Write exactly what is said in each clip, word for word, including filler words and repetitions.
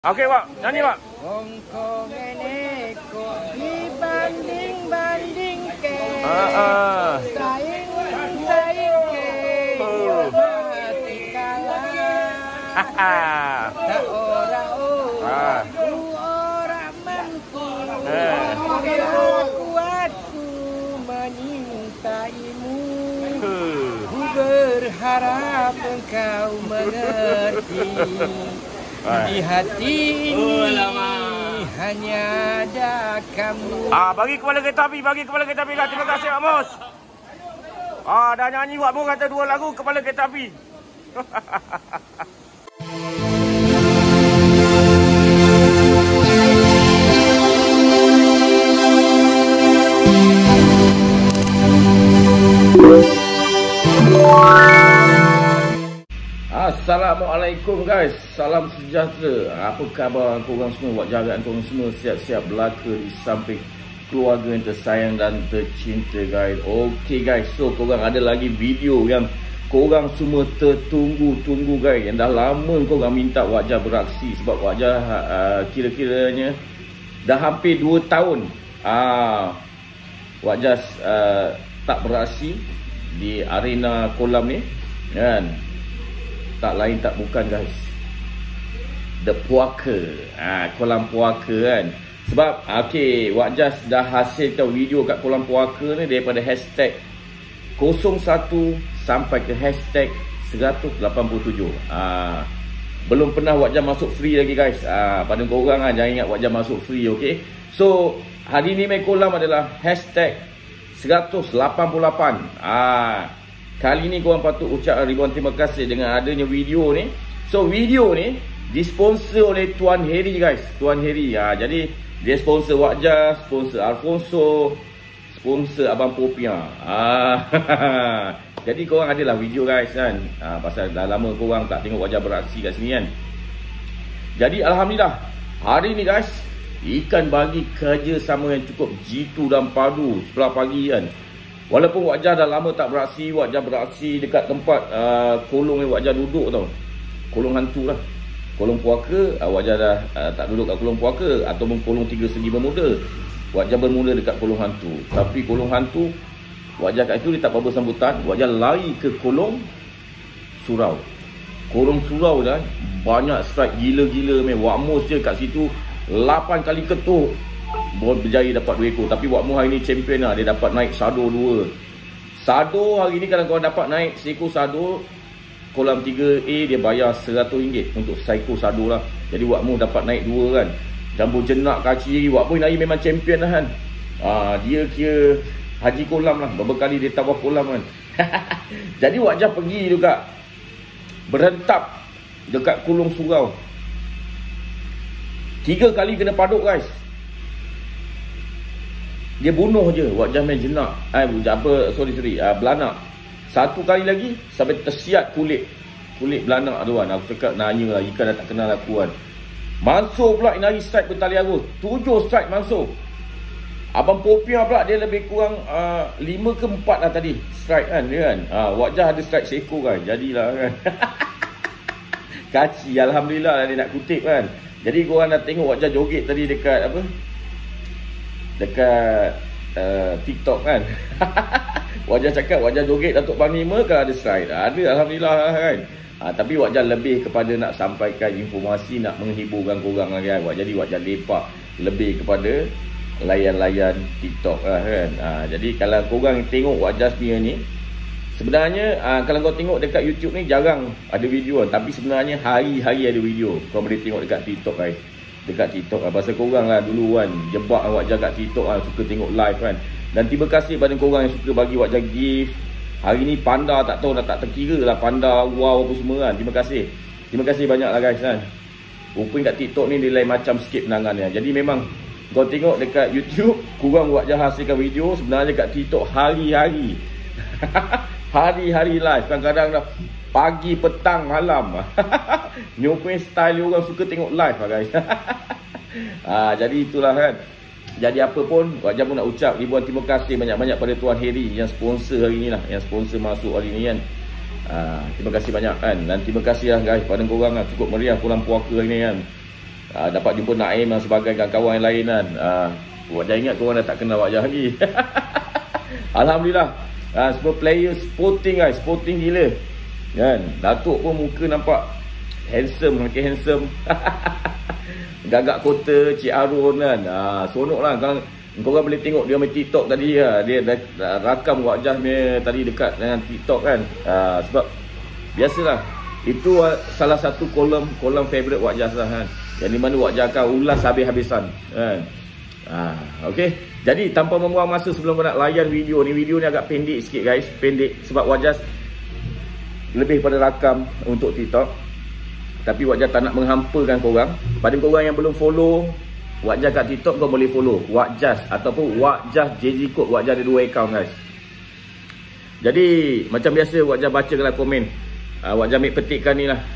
Okey, Pak. Nyanyi, Pak. Hongkong ini kok dibanding-banding ke Ah, ah. saing saing ke Oh. mati kalah Haha. tak ora Ah. ku ora mampu Eh. kuatku menyintaimu Huh. ku berharap engkau mengerti. Di hati ini hanya ada kamu. Ah, bagi kepala kereta api, bagi kepala kereta api lah. Terima kasih, Pak Mus. Ah, dah nyanyi Pak Mus kata dua lagu kepala kereta api. Assalamualaikum guys, salam sejahtera. Apa khabar korang semua? Buat jagaan korang semua siap-siap belaka di samping keluarga yang tersayang dan tercinta guys. Okey guys, so korang ada lagi video yang korang semua tertunggu-tunggu guys. Yang dah lama korang minta Wajah beraksi. Sebab Wajah uh, kira-kiranya dah hampir dua tahun uh, Wajah uh, tak beraksi di arena kolam ni kan. Tak lain tak bukan guys, The Puaka, ha, kolam Puaka kan. Sebab okay, Wajah dah hasilkan video kat kolam Puaka ni daripada hashtag kosong satu sampai ke hashtag seratus lapan puluh tujuh. ha, Belum pernah Wajah masuk free lagi guys. ha, Pada korang ha, jangan ingat Wajah masuk free, okay. So hari ni main kolam adalah hashtag seratus lapan puluh lapan. ha, Kali ni korang patut ucap ribuan terima kasih dengan adanya video ni. So video ni disponsor oleh Tuan Harry guys. Tuan Harry. Ha, jadi dia sponsor Wajah, sponsor Alfonso, sponsor Abang Popiah. Ha, jadi korang adalah video guys kan. Ha, pasal dah lama korang tak tengok Wajah beraksi kat sini kan. Jadi Alhamdulillah hari ni guys, ikan bagi kerjasama yang cukup jitu dan padu sebelah pagi kan. Walaupun Wajah dah lama tak beraksi, Wajah beraksi dekat tempat uh, kolong yang Wajah duduk tau. Kolong hantu lah. Kolong Puaka, uh, Wajah dah uh, tak duduk kat kolong Puaka. Ataupun kolong tiga segi bermuda. Wajah bermula dekat kolong hantu. Tapi kolong hantu, Wajah kat situ dia tak apa sambutan. Wajah lari ke kolong surau. Kolong surau dah banyak strike gila-gila meh. Wak Mus je kat situ lapan kali ketuk, berjaya dapat dua ekor. Tapi Wak Mu hari ni champion lah. Dia dapat naik sado dua. Sado hari ni kalau korang dapat naik seekor sado kolam tiga A, dia bayar seratus ringgit untuk seekor sado lah. Jadi Wak Mu dapat naik dua kan. Jambu jenak kaki Wak Mu hari memang champion lah kan. ha, Dia kira haji kolam lah. Beberapa kali dia tawaf kolam kan. Jadi Wajah pergi juga berhentap dekat kolong surau. Tiga kali kena paduk guys. Dia bunuh je. Wajah main jenak. Eh, apa, sorry, sorry. Uh, belanak. Satu kali lagi, sampai tersiat kulit. Kulit belanak tu kan. Aku cakap, nanya lah. Ikan dah tak kenal aku kan. Mansur pula, ini hari strike bertali arus. Tujuh strike Mansur. Abang Popiah pula, dia lebih kurang uh, lima ke empat lah tadi. Strike kan, dia kan. Uh, Wajah ada strike seekor kan. Jadilah kan. Kaci, Alhamdulillah dia nak kutip kan. Jadi korang dah tengok Wajah joget tadi dekat apa? Dekat uh, TikTok kan. Wajah cakap Wajah joget Datuk Panglima kalau ada strike. Ada Alhamdulillah kan. ha, Tapi Wajah lebih kepada nak sampaikan informasi, nak menghiburkan korang lah kan. Jadi Wajah lepak lebih kepada layan-layan TikTok lah kan. ha, Jadi kalau korang tengok Wajah sebenarnya ni, sebenarnya uh, kalau kau tengok dekat YouTube ni jarang ada video kan. Tapi sebenarnya hari-hari ada video. Kau boleh tengok dekat TikTok guys. Dekat TikTok lah. Pasal korang lah dulu kan jebak Wajah kat TikTok lah, suka tengok live kan. Dan terima kasih pada korang yang suka bagi Wajah gift. Hari ni panda tak tahu dah tak terkira lah. Panda wow apa semua kan. Terima kasih. Terima kasih banyak lah guys kan. Rupanya kat TikTok ni dia lain macam sikit penangannya. Jadi memang kau tengok dekat YouTube korang Wajah hasilkan video. Sebenarnya kat TikTok hari-hari. Hari-hari live. Kadang-kadang dah pagi, petang, malam. Nyopeng style dia orang suka tengok live lah guys. ha, Jadi itulah kan. Jadi apa pun Wajah pun nak ucap ribuan terima kasih banyak-banyak pada Tuan Harry yang sponsor hari ni lah. Yang sponsor masuk hari ni kan. Ha, terima kasih banyak kan. Dan terima kasih lah guys pada korang lah. Cukup meriah kolam Puaka hari ni kan. uh, dapat jumpa Naim dan sebagai kawan-kawan yang lain kan. uh, Wajah ingat korang dah tak kenal wajah lagi. Alhamdulillah, uh, semua player sporting guys, sporting gila kan. Datuk pun muka nampak handsome, makin handsome. Gagak kota Cik Arun kan. uh, Seronok lah. Kalau korang boleh tengok dia main TikTok tadi lah. Dia dah, dah rakam wajah dia tadi dekat dengan TikTok kan. uh, Sebab biasalah, itu uh, salah satu kolom kolom favorite wajah lah kan, yang di mana wajah akan ulas habis-habisan kan. Ah, okay. Jadi tanpa membuang masa sebelum kau nak layan video ni, video ni agak pendek sikit guys, pendek sebab wajah lebih pada rakam untuk TikTok. Tapi wajah tak nak menghampakan korang. Pada korang yang belum follow wajah kat TikTok, kau boleh follow Wajah ataupun Wajah J Z Code. Wajah ada dua account guys. Jadi macam biasa wajah bacakanlah komen. uh, Wajah ambil petikkan ni lah,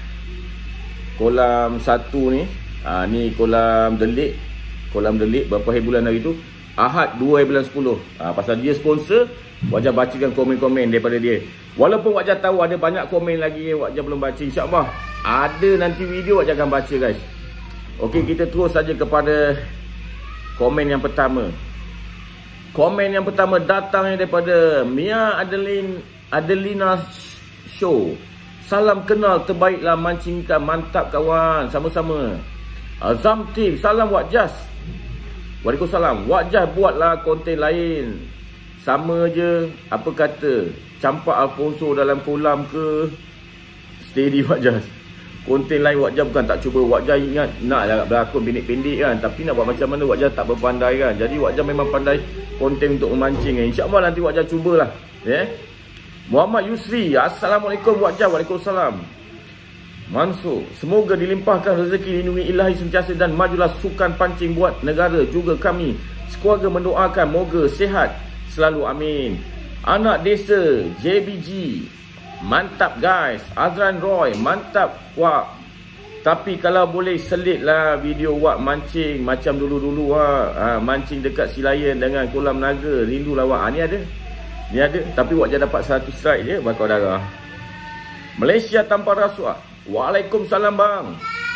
kolam satu ni. uh, Ni kolam delik. Kolam delik berapa hari bulan hari tu? Ahad dua hari bulan sepuluh. ha, Pasal dia sponsor, wajah bacakan komen-komen daripada dia. Walaupun wajah tahu ada banyak komen lagi wajah belum baca. InsyaAllah ada nanti video wajah akan baca guys. Okey, kita terus saja kepada komen yang pertama. Komen yang pertama datangnya daripada Mia Adeline Adelina Show. Salam kenal, terbaiklah mancing ikan. Mantap kawan, sama-sama. Azam Team, salam Wajah. Waalaikumsalam. Wajah buatlah konten lain, sama je. Apa kata campak Alfonso dalam kolam ke? Steady Wajah. Konten lain Wajah bukan tak cuba. Wajah ingat nak lah berlakon pendek-pendek kan, tapi nak buat macam mana Wajah tak berpandai kan. Jadi Wajah memang pandai konten untuk memancing kan. InsyaAllah nanti Wajah cubalah. Ya. Muhammad Yusri, Assalamualaikum Wajah. Waalaikumsalam. Mansur, semoga dilimpahkan rezeki, lindungi ilahi sentiasa dan majulah sukan pancing buat negara juga kami. Sekeluarga mendoakan moga sihat selalu, amin. Anak desa J B G, mantap guys. Azran Roy, mantap wak. Tapi kalau boleh selitlah video wak mancing macam dulu-dulu wak. ha, Mancing dekat Silayan dengan kolam naga. Rindulah wak. ha, Ni ada, ni ada. Tapi wak je dapat satu strike je, bakal darah. Malaysia tanpa rasuah. Waalaikumsalam bang.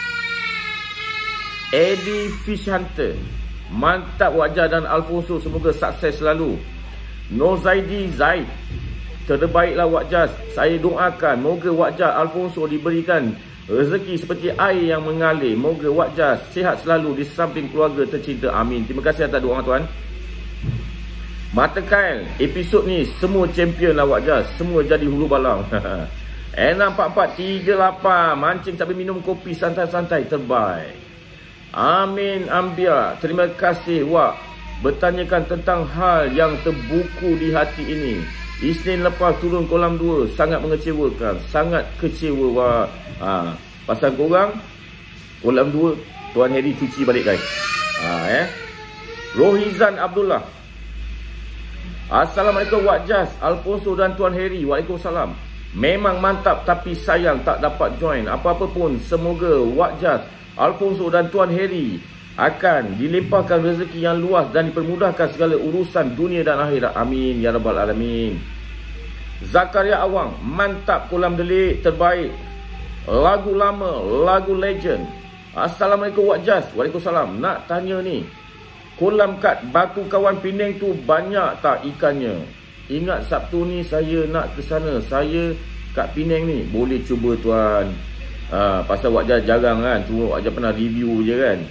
Eddie Fish Hunter, mantap Wajah dan Alfonso, semoga sukses selalu. Nozaidi Zaid, terbaiklah Wajah. Saya doakan moga Wajah Alfonso diberikan rezeki seperti air yang mengalir. Moga Wajah sihat selalu di samping keluarga tercinta, amin. Terima kasih atas doa tuan. Mata Kail, episod ni semua champion lah Wajah, semua jadi hulu balang. enam empat empat tiga lapan, mancing sambil minum kopi santai-santai, terbaik. Amin Ambia, terima kasih wak. Bertanyakan tentang hal yang terbuku di hati ini. Isnin lepas turun kolam dua, sangat mengecewakan. Sangat kecewa wak. ha, Pasal korang kolam dua, Tuan Harry cuci balik guys. ha, eh? Rohizan Abdullah, Assalamualaikum Wajah, Alfonso dan Tuan Harry. Waalaikumsalam. Memang mantap tapi sayang tak dapat join. Apa-apa pun, semoga Wajah, Alfonso dan Tuan Harry akan dilimpahkan rezeki yang luas dan dipermudahkan segala urusan dunia dan akhirat, amin ya rabbal alamin. Zakaria Awang, mantap kolam delik, terbaik. Lagu lama, lagu legend. Assalamualaikum Wajah. Waalaikumsalam. Nak tanya ni, kolam kat Batu Kawan Penang tu banyak tak ikannya? Ingat Sabtu ni saya nak ke sana. Saya kat Penang ni. Boleh cuba tuan. ha, Pasal Wajah jarang kan, cuma Wajah pernah review je kan.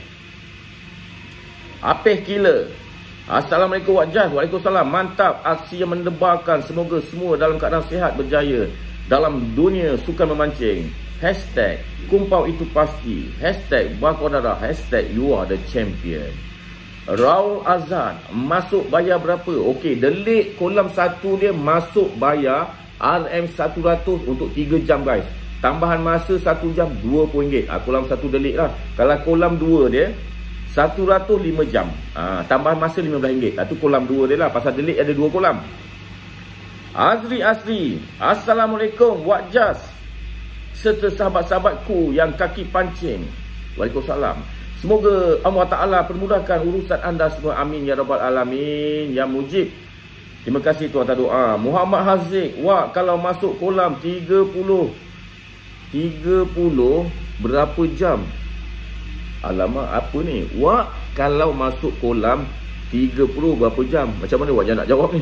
Apeh Killer, Assalamualaikum Wajah. Waalaikumsalam. Mantap aksi yang mendebarkan. Semoga semua dalam keadaan sihat berjaya dalam dunia sukan memancing. Hashtag kumpau itu pasti. Hashtag Bakodara. Hashtag you are the champion. Raul Azan, masuk bayar berapa? Okey, delik kolam satu dia masuk bayar R M seratus untuk tiga jam guys. Tambahan masa satu jam dua puluh ringgit. ha, Kolam satu delik lah. Kalau kolam dua dia seratus lima jam. ha, Tambahan masa lima belas ringgit. Itu kolam dua dia lah. Pasal delik ada dua kolam. Azri Asri, Assalamualaikum Wajah serta sahabat-sahabatku yang kaki pancing. Waalaikumsalam. Semoga Allah Ta'ala permudahkan urusan anda semua, amin ya rabbal alamin. Ya Mujib, terima kasih tuan atas doa. Muhammad Haziq, wak kalau masuk kolam tiga puluh berapa jam? Alamak, apa ni? Wak, kalau masuk kolam tiga puluh berapa jam? Macam mana Wak Jah nak jawab ni?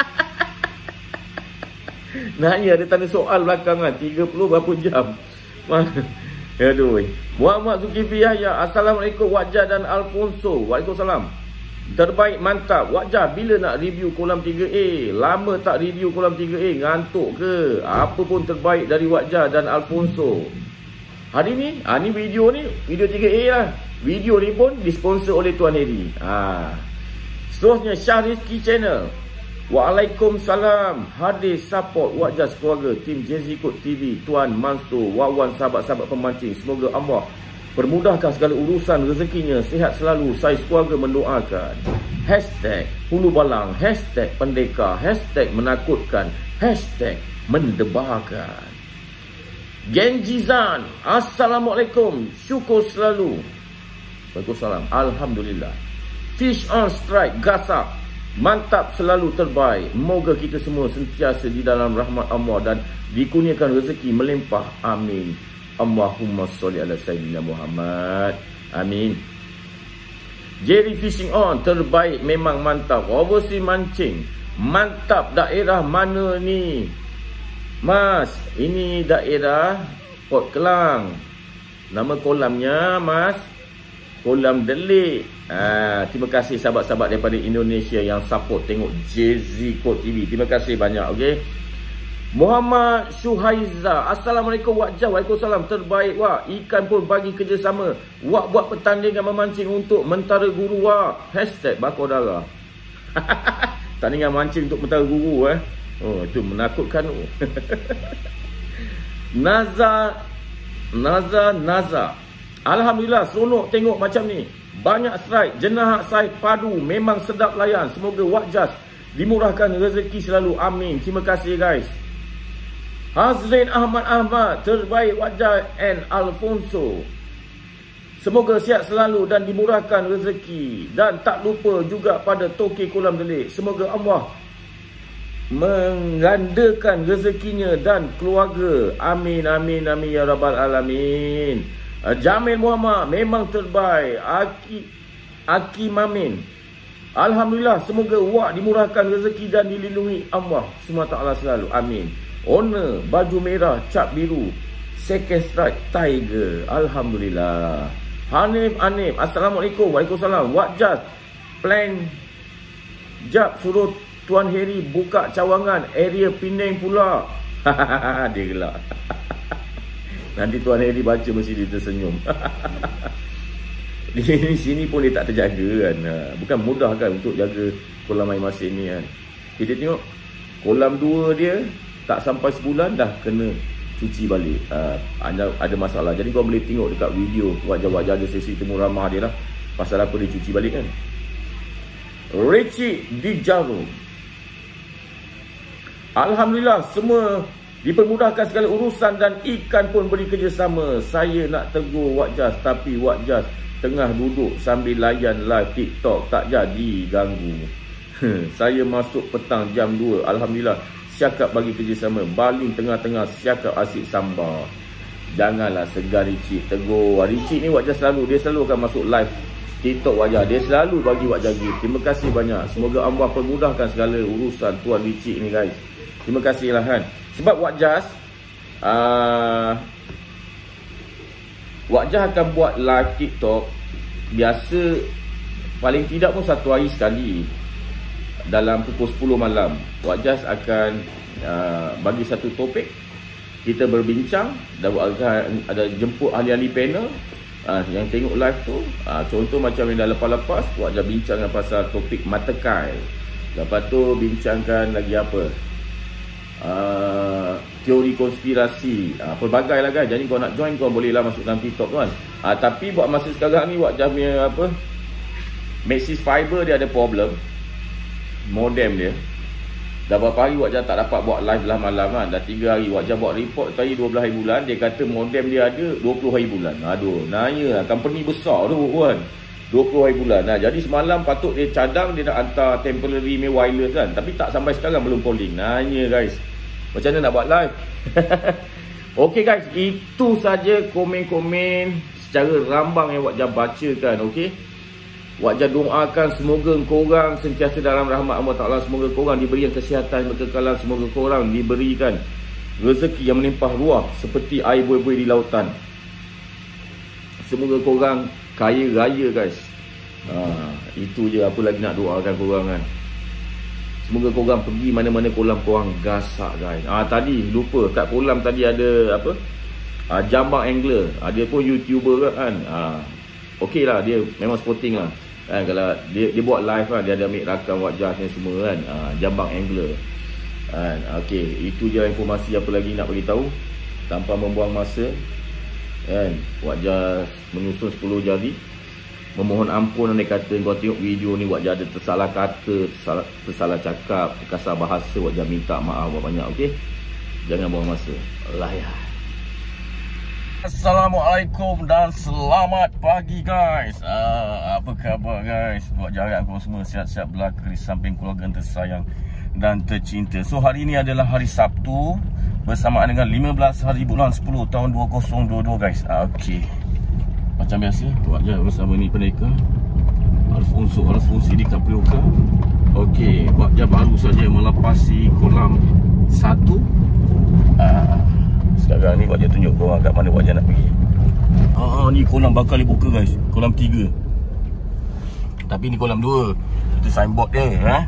Nanya ada tanda soal belakang kan, tiga puluh berapa jam? Aduh. Muhammad Zulkifli Yahya, Assalamualaikum Wak Jah dan Alfonso. Waalaikumsalam. Terbaik, mantap. Wak Jah, bila nak review kolam tiga A? Lama tak review kolam tiga A, ngantuk ke? Apa pun terbaik dari Wak Jah dan Alfonso. Hari ni, ha, ni video ni, video tiga A lah. Video ni pun disponsor oleh Tuan Heri. Ha. Seterusnya, Syah Rizki Channel. Waalaikumsalam. Hadir support Wak Jah keluarga, tim Jezikot T V, Tuan Mansur, Wawan, sahabat-sahabat pemancing. Semoga Allah permudahkan segala urusan rezekinya. Sihat selalu. Saya keluarga mendoakan. Hashtag Hulu Balang. Hashtag Pendekar. Hashtag Menakutkan. Hashtag Mendebarkan. Genjizan, Assalamualaikum. Syukur selalu. Waalaikumsalam. Alhamdulillah. Fish on strike, gasak. Mantap, selalu terbaik. Moga kita semua sentiasa di dalam rahmat Allah dan dikurniakan rezeki melimpah. Amin. Allahumma sholli ala sayyidina Muhammad. Amin. Jerry Fishing On, terbaik, memang mantap. Overseas mancing, mantap. Daerah mana ni, Mas? Ini daerah Port Kelang. Nama kolamnya, Mas, Kolam Delik. Ha, terima kasih sahabat-sahabat daripada Indonesia yang support tengok Jezikot T V. Terima kasih banyak. Okey. Muhammad Syuhaiza, Assalamualaikum Wak Jah. Waalaikumsalam. Terbaik Wak. Ikan pun bagi kerjasama. Wak buat pertandingan memancing untuk Mentara Guru Wak. Hashtag bakar darah. Pertandingan mancing untuk Mentara Guru eh. Oh, itu menakutkan. Naza Naza Naza, Alhamdulillah, seronok tengok macam ni. Banyak strike, jenah saya padu, memang sedap layan. Semoga Wak Jah dimurahkan rezeki selalu. Amin. Terima kasih guys. Hazrin Ahmad Ahmad, terbaik Wak Jah and Alfonso. Semoga sihat selalu dan dimurahkan rezeki. Dan tak lupa juga pada Toki Kolam Delik. Semoga Allah menggandakan rezekinya dan keluarga. Amin, amin, amin ya rabbal alamin. Jamil Muhammad, memang terbaik. Aki Aki Mamin, Alhamdulillah, semoga Wak dimurahkan rezeki dan dilindungi Allah subhanahu wa taala selalu. Amin. Owner baju merah cap biru, second strike Tiger. Alhamdulillah. Hanif Anif, Assalamualaikum. Waalaikumsalam. Wak Jah plan jap suruh Tuan Heri buka cawangan area Penang pula. Dia gelak. Nanti Tuan Heri baca mesti dia tersenyum. Di sini pun dia tak terjaga kan. Bukan mudah kan untuk jaga kolam air masin ni kan. Kita tengok kolam dua dia tak sampai sebulan dah kena cuci balik. Ada ada masalah. Jadi kau boleh tengok dekat video wajah-wajah ada sesi temu ramah dia lah. Pasal apa dia cuci balik kan. Richie di Jarum, Alhamdulillah, semua dipermudahkan segala urusan dan ikan pun beri kerjasama. Saya nak tegur Wak Jah, tapi Wak Jah tengah duduk sambil layan live TikTok, tak jadi ganggu. Saya masuk petang jam dua. Alhamdulillah, siakap bagi kerjasama. Baling tengah-tengah, siakap asyik sambar. Janganlah segan Richie, tegur. Richie ni Wak Jah selalu, dia selalu akan masuk live TikTok Wak Jah. Dia selalu bagi Wak Jah gift. Terima kasih banyak. Semoga Allah permudahkan segala urusan Tuan Richie ni guys. Terima kasih lah kan. Sebab Wak Jah uh, Wak Jah akan buat live TikTok biasa paling tidak pun satu hari sekali. Dalam pukul sepuluh malam Wak Jah akan uh, bagi satu topik. Kita berbincang dan akan ada jemput ahli-ahli panel uh, yang tengok live tu. uh, Contoh macam yang dah lepas-lepas Wak Jah bincangkan pasal topik mata kail. Lepas tu bincangkan lagi apa, Uh, teori konspirasi, uh, pelbagai lah guys. Jadi kau nak join, kau boleh lah masuk dalam TikTok kan. uh, Tapi buat masa sekarang ni Wak Jah punya apa, Maxis Fiber dia ada problem. Modem dia dah berapa hari Wak Jah tak dapat buat live belah malam kan. Dah tiga hari Wak Jah buat report tadi dua belas hari bulan. Dia kata modem dia ada dua puluh hari bulan. Aduh, nanya lah, company besar tu kan, dua puluh hari bulan. Nah, jadi semalam patut dia cadang, dia nak hantar temporary mail wireless kan. Tapi tak sampai sekarang belum calling. Nanya guys, macam mana nak buat live? Okey guys, itu saja komen-komen secara rambang yang Wak Jah bacakan. Okey, Wak Jah doakan semoga korang sentiasa dalam rahmat Allah Ta'ala. Semoga korang diberikan kesihatan, kekekalan. Semoga korang diberikan rezeki yang melimpah ruah seperti air buih-buih di lautan. Semoga korang kaya raya guys. ha, Itu je, apa lagi nak doakan korang kan. Semoga korang pergi mana-mana kolam korang gasak guys. Ah tadi lupa, kat kolam tadi ada apa? Ah, Jambang Angler. Ah, dia pun YouTuber kan. Ah, okey lah, dia memang sporting lah. Kan, kalau dia, dia buat live kan, dia ada ambil rakam Wak Jah ni semua kan. Ah, Jambang Angler. Kan, okey, itu je informasi, apa lagi nak bagi tahu tanpa membuang masa. Kan, Wak Jah menyusun sepuluh jari. Memohon ampun andai kata kau tengok video ni Wak Jah ada tersalah kata, tersalah, tersalah cakap, terkasar bahasa. Wak Jah minta maaf banyak, okey? Jangan buang masa. Layan. Assalamualaikum dan selamat pagi guys. uh, Apa khabar guys? Wak Jah harap korang semua sihat-sihat belaka di samping keluarga tersayang dan tercinta. So hari ini adalah hari Sabtu bersamaan dengan lima belas hari bulan sepuluh tahun dua ribu dua puluh dua guys. uh, Okey, macam biasa, Wak Jah bersama ni pendeka Alfonso Alfonsi di Caprioca. Okey, Wak Jah baru saja melepasi kolam satu. uh, Sekarang ni Wak Jah tunjuk korang kat mana Wak Jah nak pergi. Ah, ni kolam bakal dibuka guys, kolam tiga. Tapi ni kolam dua. Itu signboard dia eh?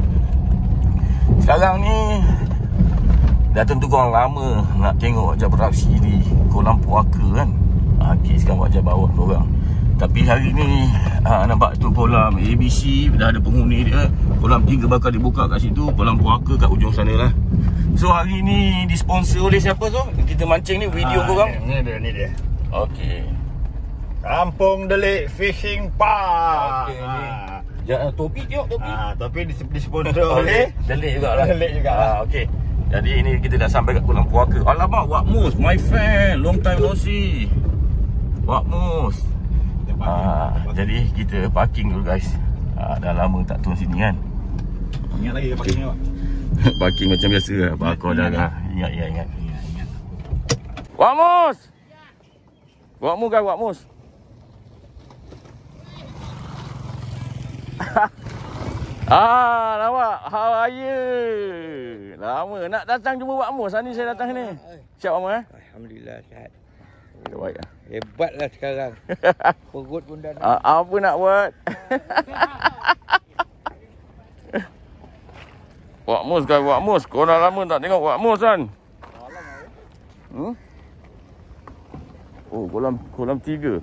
Sekarang ni dah tentu korang lama nak tengok Wak Jah beraksi di kolam Puaka kan. Okey, sekarang Wak Jah bawa korang. Tapi hari ni ha, nampak tu kolam A B C dah ada penghuni dia. Kolam tiga bakal dibuka kat situ. Kolam Puaka kat ujung sana lah. So hari ni disponsor oleh siapa tu? Kita mancing ni video ha, korang. Ni dia, ni dia. Okey. Kampung Delik Fishing Park. Okey ni. Ya, topi tengok topi. Ah, topi disponsor oleh Delik jugalah. Delik jugalah. Ah, okey. Jadi ini kita dah sampai kat kolam Puaka. Alamak, Wak Mus, my fan, long time no see. Wak Mus. Ah, jadi kita parking dulu guys. Ah, dah lama tak turun sini kan. Ingat lagi parking ni, Pak. Parking macam biasa lah. Bakar dah lah. Ingat, ingat, ingat. Wak Mus! Wak Mus kan, Wak Mus? Ah, nampak? How are you? Lama nak datang jumpa Wak Mus. Hari ni saya datang ni. Siap Wak Mus eh? Alhamdulillah sihat. Baik lah. Hebatlah sekarang. Perut pun dah nak. Ah, apa nak buat? Wak Mus kan, Wak Mus. Kau dah lama tak tengok Wak Mus kan? Hmm? Oh, kolam kolam tiga.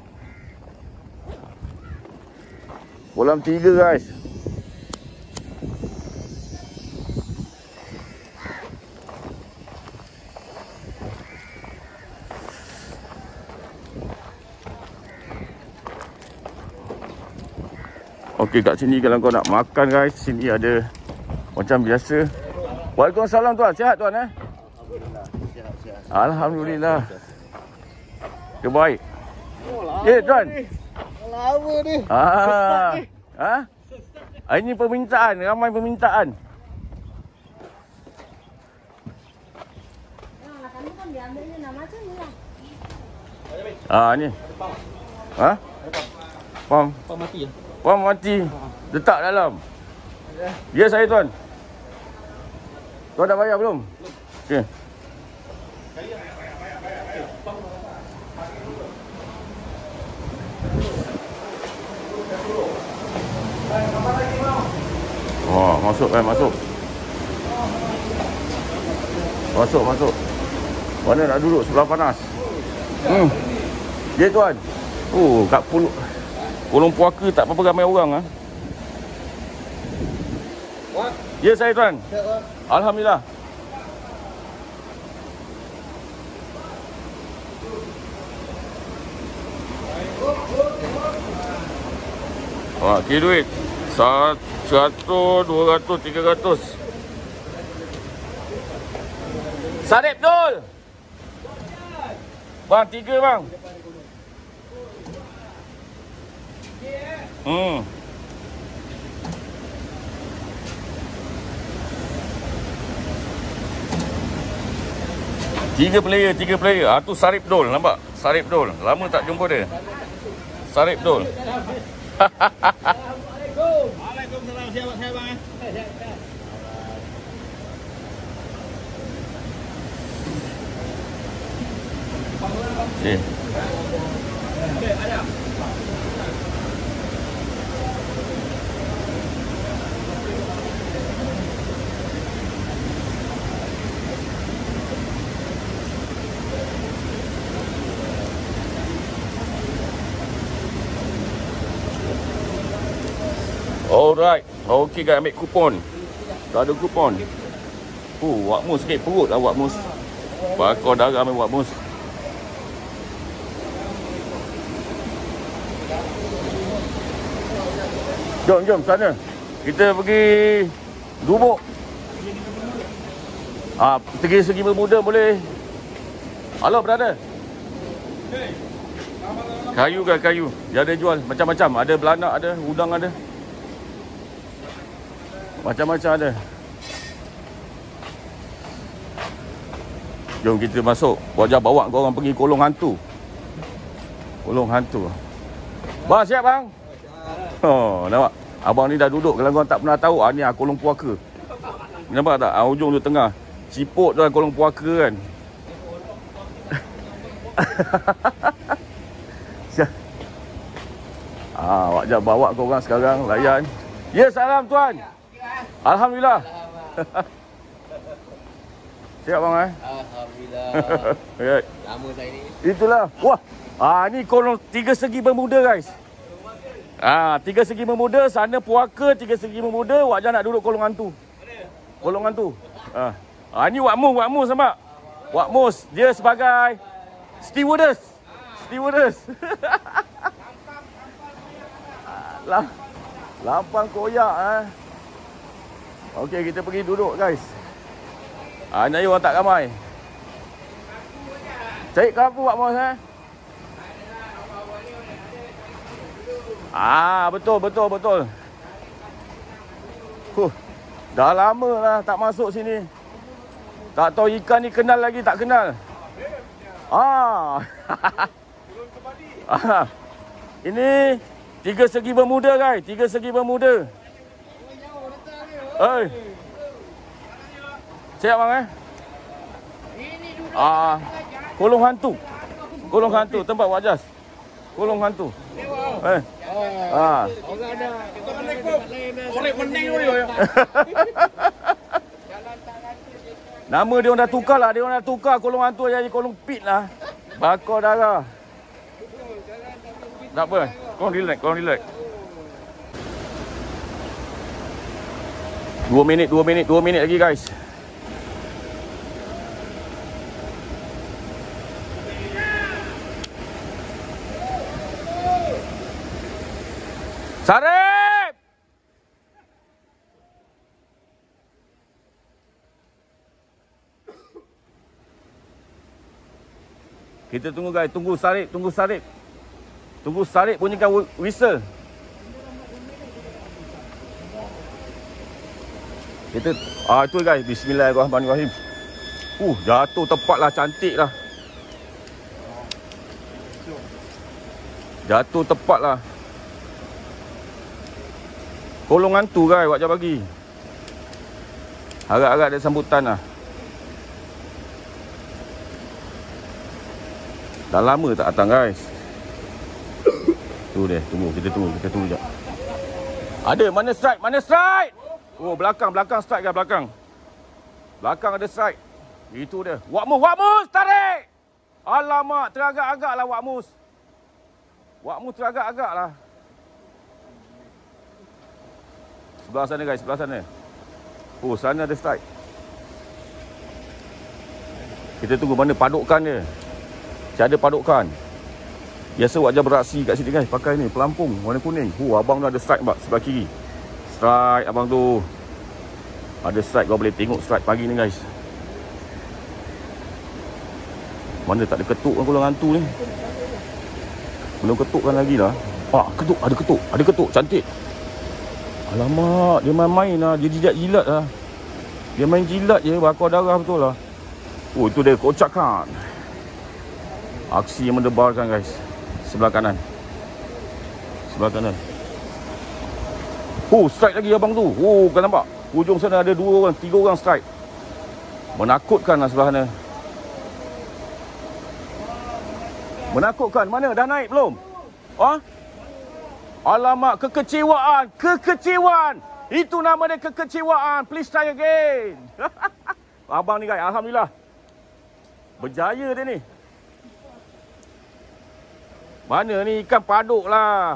Kolam tiga guys. Okey, kat sini kalau kau nak makan guys, sini ada macam biasa. Waalaikumsalam tuan, sihat tuan eh? Alhamdulillah, sihat, sihat. Alhamdulillah. Kebaik. Eh tuan. Lama ni. Ah. Ha? Ah, ini permintaan, ramai permintaan. Ah ni. Ha? Pam. Pam mati ya? Pam mati. Letak dalam. Ya saya tuan. Tuan dah bayar belum? Okey. Oh, masuk eh, masuk. Masuk, masuk. Mana nak duduk sebelah panas? Hmm. Ya tuan. Oh, kat Pulau Kolam Puaka tak apa-apa ramai orang ah. What? Ya saya tuan. Alhamdulillah. Wah, kira duit. Seratus, dua ratus, tiga ratus. Sarip betul. Bang, tiga bang. Hmm. Tiga player, tiga player. Ah tu Sarip Dol, nampak? Sarip Dol. Lama tak jumpa dia. Sarip Dol. Waalaikumsalam. Siapa saya bang? Eh. Alright. Okey guys, ambil kupon. Dah ada kupon. Oh, Wak Mus sikit perut lah Wak Mus. Bakar darah ambil Wak Mus. Jom, jom sana. Kita pergi Gubuk. Ah, pergi Segi Bermuda boleh. Halo, brother. Kayu ke kayu? Dia ada jual macam-macam. Ada belanak, ada udang, ada. Macam-macam ada. Jom kita masuk. Wajah bawa kau orang pergi kolong hantu. Kolong hantu. Bang, siap bang? Oh, nampak? Abang ni dah duduk. Kalau kau tak pernah tahu, ah ni ah kolong puaka. Nampak tak? Ah, ujung tu tengah. Ciput tu ah kolong puaka kan. Ah, wajah bawa kau orang sekarang layan. Ya, salam tuan. Alhamdulillah. Siap bang eh? Alhamdulillah. Right. Lama saya ni. Itulah. Wah. Ah ni kolong tiga segi Bermuda guys. Ah, tiga segi Bermuda, sana puaka, tiga segi Bermuda, wajah nak duduk kolong hantu. Kolong hantu. Ah. Ah ni Wak Mus, Wak Mus sama. Wak Mus, dia sebagai stewardess. Stewardess. Lam Lampang koyak eh. Okey, kita pergi duduk guys. Ah, ni orang tak ramai. Cari kapu Wak Mus eh. Ah, betul, betul, betul. Huh, dah lama lah tak masuk sini. Tak tahu ikan ni kenal lagi tak kenal. Ah. Ah. Ini tiga segi Bermuda guys, tiga segi Bermuda. Oi. Siap bang eh? Ah, kolong hantu. Kolong hantu tempat wajas. Kolong hantu. Eh. Ah. Korek mening tu dia. Nama dia orang dah tukar lah. Dia orang dah tukar kolong hantu jadi kolong pit lah. Bakar darah. Tak apa. Korang relax, korang relax. Dua minit, dua minit, dua minit lagi guys. Sarip! Kita tunggu guys, tunggu Sarip, tunggu Sarip. Tunggu Sarip bunyikan whistle. Kita ah itu guys, bismillahirrahmanirrahim. Uh, jatuh tepat lah, cantik lah. Jatuh tepat lah. Kolong hantu guys, wajah bagi. Harap-harap ada sambutan lah. Dah lama tak datang guys. Tu dia, tunggu, kita tunggu, kita tunggu sekejap. Ada, mana strike, mana strike? Oh, belakang, belakang strike guys, belakang. Belakang ada strike. Itu dia. Wak Mus, Wak Mus, tarik! Alamak, teragak-agak lah Wak Mus. Wak Mus teragak-agak lah. Sebelah sana guys, sebelah sana. Oh, sana ada strike. Kita tunggu mana padukan dia. Tiada padukan. Biasa wajah beraksi kat sini guys, pakai ni pelampung warna kuning. Oh, abang tu ada strike bak sebelah kiri. Strike abang tu. Ada strike, kau boleh tengok strike pagi ni guys. Mana tak ada ketuk kan kolong hantu ni. Belum ketukkan lagi lah. Ah, ketuk, ada ketuk, ada ketuk, cantik. Alamak, dia main-main lah, dia jilat-jilat lah. Dia main jilat je, bakar darah betul lah. Oh, itu dia kocakan. Aksi yang mendebarkan guys. Sebelah kanan. Sebelah kanan. Oh, strike lagi abang tu. Oh, kan nampak? Hujung sana ada dua orang, tiga orang strike. Menakutkan lah sebelah sana. Menakutkan. Mana? Dah naik belum? Ha? Alamak, kekecewaan. Kekecewaan. Itu nama dia, kekecewaan. Please try again. Abang ni guys, alhamdulillah. Berjaya dia ni. Mana ni ikan paduk lah.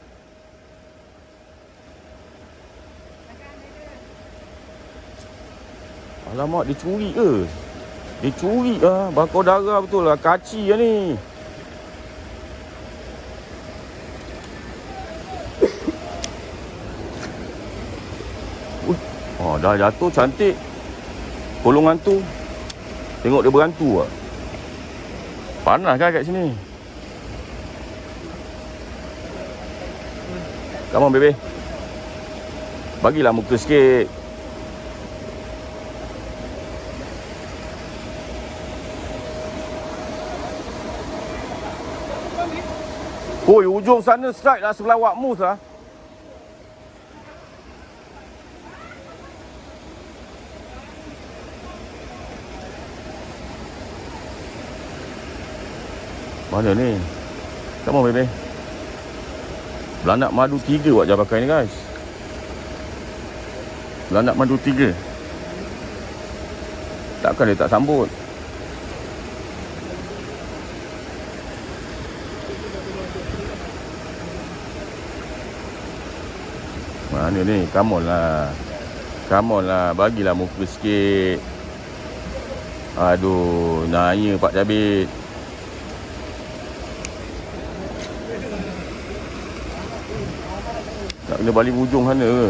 Alamak, dia curi ke? Dia curi lah. Bakar darah betul lah. Kaci lah ni. Oh, dah jatuh cantik. Kolongan tu. Tengok dia berantu lah. Panas kan kat sini. Come on baby. Bagilah muka sikit. Oi, ujung sana strike lah sebelah Wak Mus lah. Mana ni? Come on baby. Belanak madu tiga buat dia pakai ni guys. Belanak madu tiga. Takkan dia tak sambut. Mana ni? Come on lah. Come on lah. Bagilah muka sikit. Aduh, nanya Pak Jabir. Tak kena balik hujung sana ke?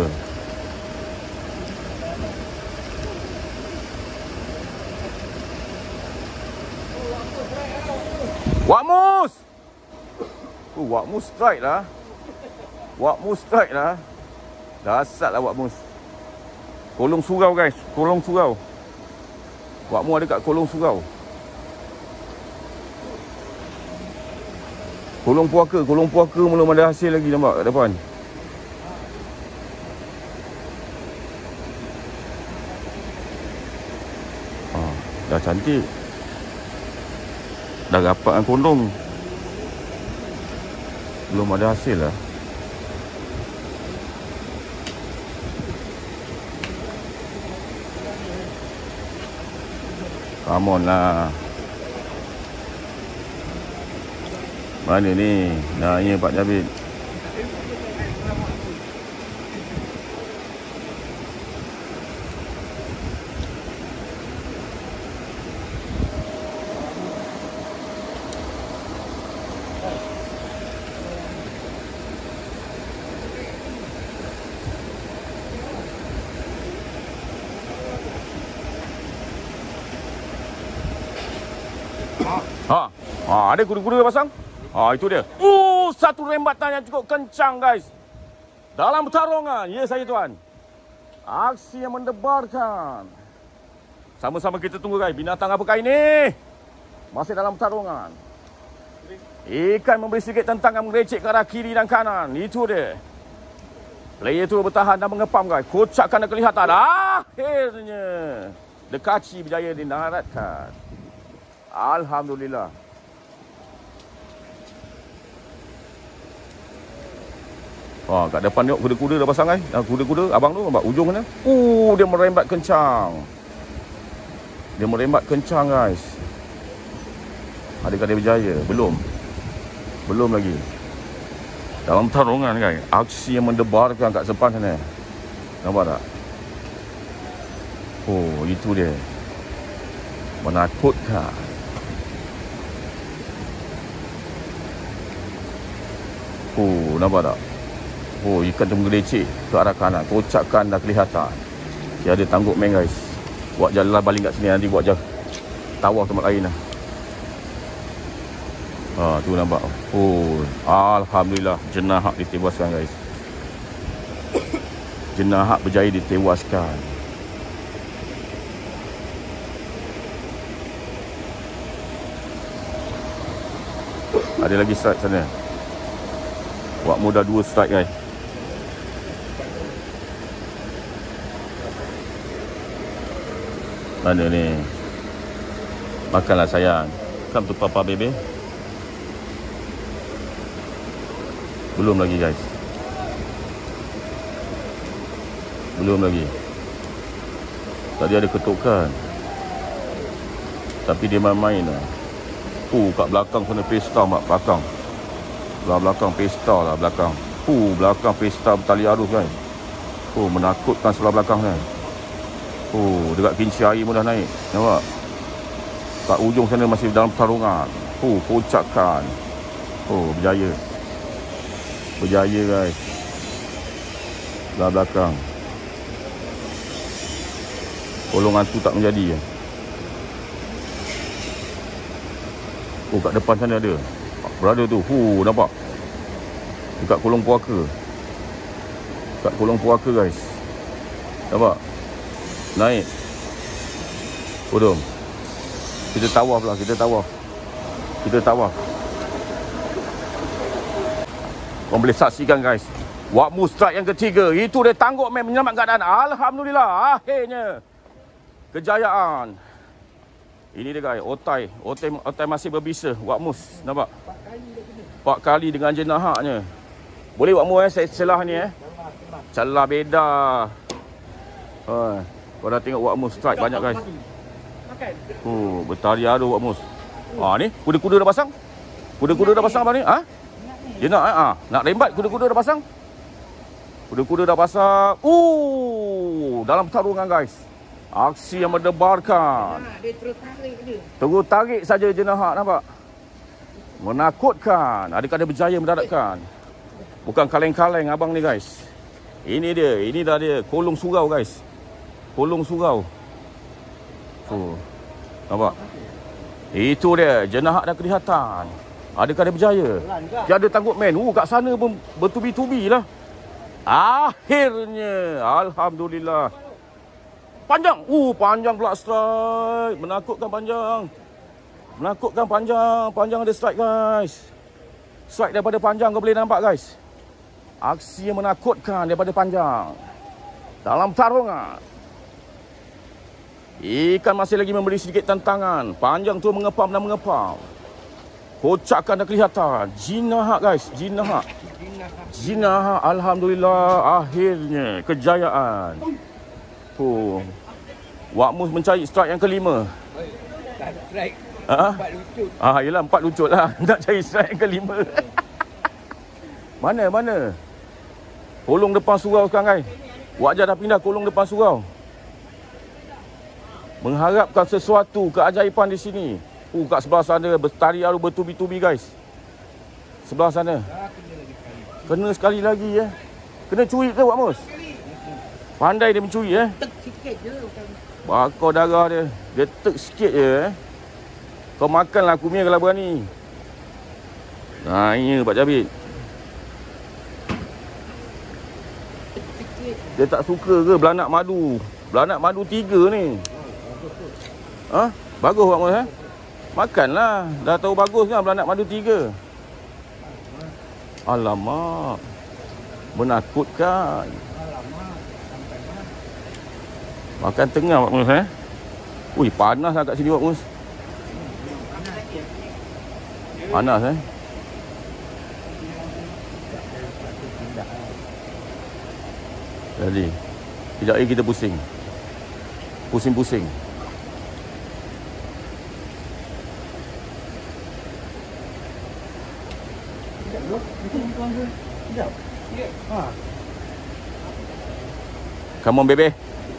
Wak Mus! Oh, Wak Mus strike lah. Wak Mus strike lah. Dasar lah Wak Mus. Kolong surau guys. Kolong surau. Wak Mus ada kat kolong surau. Kolong puaka. Kolong puaka belum ada hasil lagi nampak kat depan. Ah, dah cantik. Dah rapat dengan kondom. Belum ada hasil lah. Come on lah. Mana ni? Nanya Pak Jabir. Ha, ha, ada kuda-kuda pasang? Ha, itu dia. Oh, satu rembatan yang cukup kencang guys. Dalam pertarungan. Ya saya tuan. Aksi yang mendebarkan. Sama-sama kita tunggu guys. Binatang apakah ini? Masih dalam pertarungan. Ikan memberi sedikit tentangan mengerecek ke arah kiri dan kanan. Itu dia. Player itu bertahan dan mengepam guys. Kocakan dan kelihatan. Akhirnya Dekaci berjaya dinaratkan. Alhamdulillah. Wah, kat depan tengok kuda-kuda dah pasang kan. Kuda-kuda, abang tu nampak ujung mana? Uh, dia merembat kencang. Dia merembat kencang guys. Adakah dia berjaya? Belum. Belum lagi. Dalam pertarungan guys. Aksi yang mendebarkan kat sepan sana. Nampak tak? Oh, itu dia. Menakutkan. Oh, nampak tak? Oh, ikan tu menggelecek ke arah kanan. Kocakan dah kelihatan. Dia ada tanggup main guys. Buat jalan balik kat sini. Nanti buat je tawaf tempat lain lah. Ha, tu nampak. Oh, alhamdulillah. Jenah hak ditewaskan guys. Jenah hak berjaya ditewaskan. Ada lagi strike sana. Wak muda dua strike guys. Mana ni? Makanlah sayang. Come to Papa baby. Belum lagi guys. Belum lagi. Tadi ada ketukan. Tapi dia main-main lah. Uh, kat belakang sana pesta mak belakang. Belah belakang pesta lah belakang. Uh, belakang pesta bertali arus kan. Oh, menakutkan sebelah belakang kan. Oh, dekat kinci air pun dah naik. Nampak? Kat ujung sana masih dalam pertarungan. Oh, kocakan. Oh, berjaya. Berjaya guys. Belah belakang. Golongan tu tak menjadi ya. Oh, kat depan sana ada. Berada tu. Hu, nampak? Dekat kolong puaka. Dekat kolong puaka guys. Nampak? Naik. Bodom. Kita tawaf lah, kita tawaf. Kita tawaf. Korang boleh saksikan guys. Wakmu strike yang ketiga. Itu dia tangguh main menyelamatkan keadaan. Alhamdulillah. Akhirnya. Kejayaan. Ini dia guys. Otai. Otai, otai masih berbisa. Wakmus. Nampak? Empat kali dengan jenahaknya. Boleh Wakmu eh. Saya celah ni eh. Celah beda. Ha. Kau dah tengok Wakmus strike banyak guys. Oh, bertari adu Wakmus. Ah ni, kuda-kuda dah pasang. Kuda-kuda dah pasang apa ni? Ha? Dia nak eh? Ha? Nak rembat kuda-kuda dah pasang. Kuda-kuda dah pasang. Oh, dalam pertarungan guys. Aksi yang mendebarkan. Dia terus tarik dia. Terus tarik saja jenahak nampak. Menakutkan. Adakah dia berjaya mendaratkan? Bukan kaleng-kaleng abang ni guys. Ini dia, ini dah dia kolong surau guys. Kolong surau. Oh. Nampak? Itu dia, jenahak dah kelihatan. Adakah dia berjaya? Tiada tangguh main. Uh, kat sana pun bertubi-tubi lah. Akhirnya, alhamdulillah. Panjang. Uh, panjang pula strike. Menakutkan panjang. Menakutkan panjang. Panjang ada strike guys. Strike daripada panjang kau boleh nampak guys. Aksi yang menakutkan daripada panjang. Dalam pertarungan. Ikan masih lagi memberi sedikit tantangan. Panjang tu mengepam dan mengepam. Kocakan dah kelihatan. Jinahak guys. Jinahak. Jinahak. Alhamdulillah. Akhirnya kejayaan. Oh. Wakmu mencari strike yang kelima. Tak strike. Ha? Empat lucut. Ah, yelah empat lucut lah. Nak cari strike yang kelima. Mana, mana? Kolong depan surau sekarang guys. Wajah dah pindah kolong depan surau. Mengharapkan sesuatu keajaiban di sini. Uh, kat sebelah sana bertari aru bertubi-tubi guys. Sebelah sana. Kena sekali lagi ya. Kena curi ke Wakmus? Pandai dia mencuri eh. Tek sikit je. Bakar darah dia. Dia tek sikit je eh. Kau makanlah kumia kalau berani. Nah, ini Pak Jabit. Dia tak suka ke belanak madu? Belanak madu tiga ni. Ha? Bagus Wakmus eh? Makanlah. Dah tahu bagus kan belanak madu tiga. Alamak. Menakutkan. Makan tengah Wakmus eh. Ui, panas lah kat sini Wakmus. Panas eh. Jadi, kejap lagi kita pusing. Pusing-pusing. Come on baby.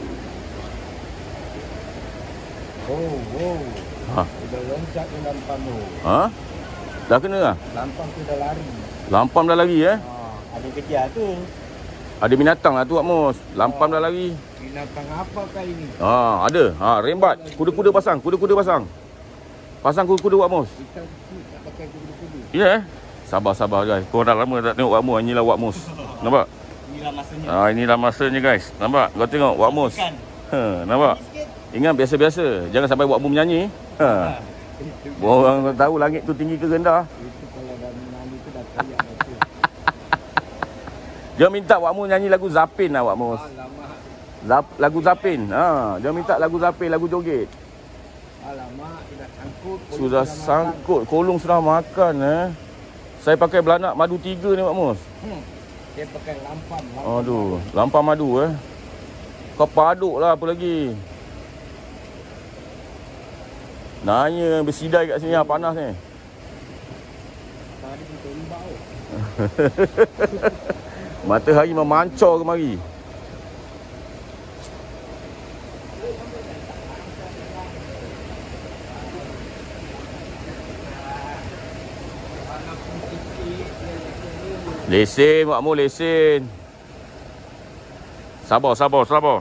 Oh, oh. Ha. Dah loncat ke lampam tu. Ha? Dah kena lah? Lampam tu dah lari. Lampam dah lari eh? Ha, ada kejar tu. Ada binatang lah tu Wakmus. Lampam dah lari. Binatang apa kali ni? Ha, ada. Ha, rembat. Kuda-kuda pasang. Kuda-kuda pasang. Pasang kuda-kuda Wakmus. Ikan kecil tak pakai kudu-kudu. Ya yeah. Sabar-sabar guys. Kau dah lama tak tengok Wakmus. Inilah Wakmus. Nampak? Inilah masanya. Ha, inilah masanya guys. Nampak? Kau tengok Wakmus. Ha, nampak? Ingat biasa-biasa. Jangan sampai Wakmu menyanyi. Ha. Orang tahu langit tu tinggi ke rendah. Itu kalau Dia minta Wak Mus nyanyi lagu Zapin lah Wak Mus. Alamak. Zap, lagu Zapin. Ha, dia minta lagu Zapin, lagu joget. Alamak, sudah sangkut. Sudah sangkut, kolong sudah makan eh. Saya pakai belanak madu tiga ni Wak Mus. Hmm. Dia pakai lampam. lampam Aduh, lampam madu eh. Kau paduk lah apa lagi. Nanya bersidai kat sini lah, panas ni. Tadi kita limbau. Matahari memancar kemari. Lesen Wak Mus, lesen. Sabar, sabar, sabar.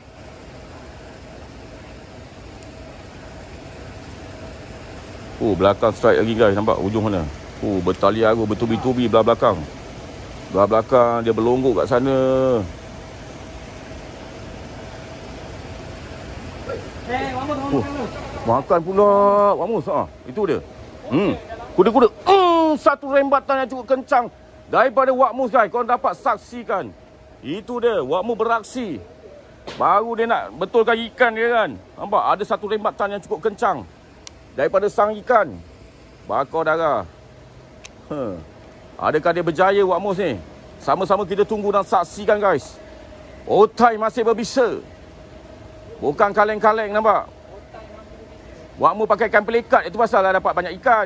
Oh, belakang strike lagi guys, nampak ujung mana? Oh, bertali aru, bertubi-tubi belah belakang. Belah belakang dia berlonggok kat sana. Eh, Wak Mus, Oh, makan pula Wak Mus. Ha, itu dia. Hmm. Kuda-kuda. Hmm, satu rembatan yang cukup kencang daripada Wak Mus guys. Korang dapat saksikan. Itu dia, Wak Mus beraksi. Baru dia nak betulkan ikan dia kan. Nampak ada satu rembatan yang cukup kencang daripada sang ikan. Bakar darah. Huh. Adakah dia berjaya Wak Mus ni? Sama-sama kita tunggu dan saksikan guys. Otai masih berbisa. Bukan kaleng-kaleng nampak. Wak Mus pakai ikan pelikat, itu pasal lah dapat banyak ikan.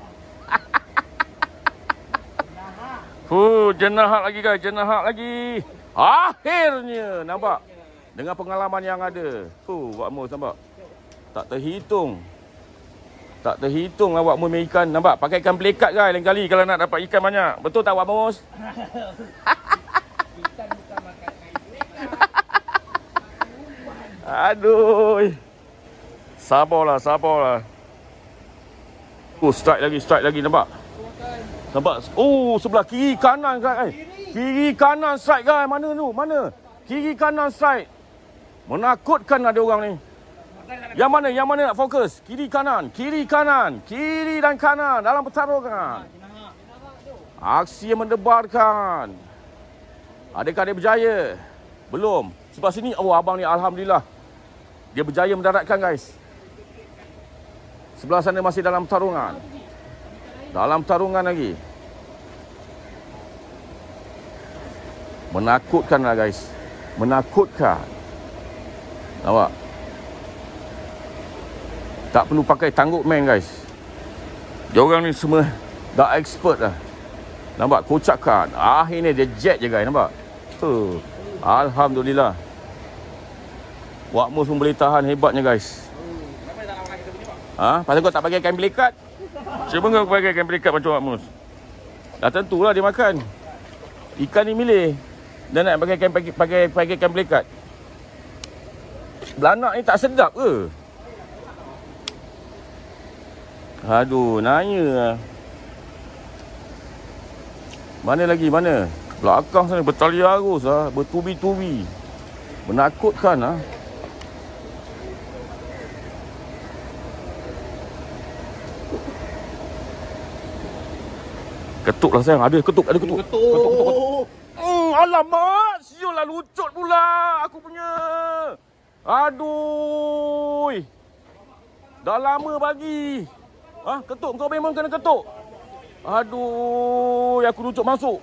Fuh, jenahak lagi guys, jenahak lagi. Akhirnya nampak. Dengan pengalaman yang ada. Fuh, Wak Mus nampak. Tak terhitung. Tak terhitung lah Wak Mus main ikan. Nampak? Pakai ikan pelikat guys lain kali kalau nak dapat ikan banyak. Betul tak Wak Mus? Ikan bukan makan kain pelikat. Aduh. Sabarlah, sabarlah. Oh, strike lagi, strike lagi. Nampak? Nampak? Oh, sebelah kiri kanan guys. Kiri kanan strike guys. Mana tu? Mana? Kiri kanan strike. Menakutkan ada orang ni. Yang mana? Yang mana nak fokus? Kiri kanan, kiri kanan, kiri dan kanan dalam pertarungan. Aksi yang mendebarkan. Adakah dia berjaya? Belum. Sebab sini, oh abang ni alhamdulillah. Dia berjaya mendaratkan guys. Sebelah sana masih dalam pertarungan. Dalam pertarungan lagi. Menakutkan lah guys. Menakutkan. Nampak? Tak perlu pakai tangguk man guys. Diorang ni semua dah expert lah. Nampak kocakan. Akhirnya dia jet je guys. Nampak? Uh, Alhamdulillah. Wak Mus pun boleh tahan hebatnya guys. Ha? Pasal kau tak pakai kain pelikat? Cuba kau pakai kain pelikat macam Wak Mus. Dah tentulah dia makan. Ikan ni milih. Dan nak pakai kain, pakai, pakai, pakai kain pelikat. Belanak ni tak sedap ke? Aduh, nanya. Mana lagi, mana? Belakang sana bertali arus lah, bertubi-tubi. Menakutkan lah. Ketuk lah sayang, ada ketuk, ada ketuk. Ketuk. Ketuk, ketuk, ketuk. Hmm, alamak, siul lah lucut pula aku punya. Aduh. Dah lama bagi. Ah, ketuk, kau memang kena ketuk. Aduh, aku lucut masuk.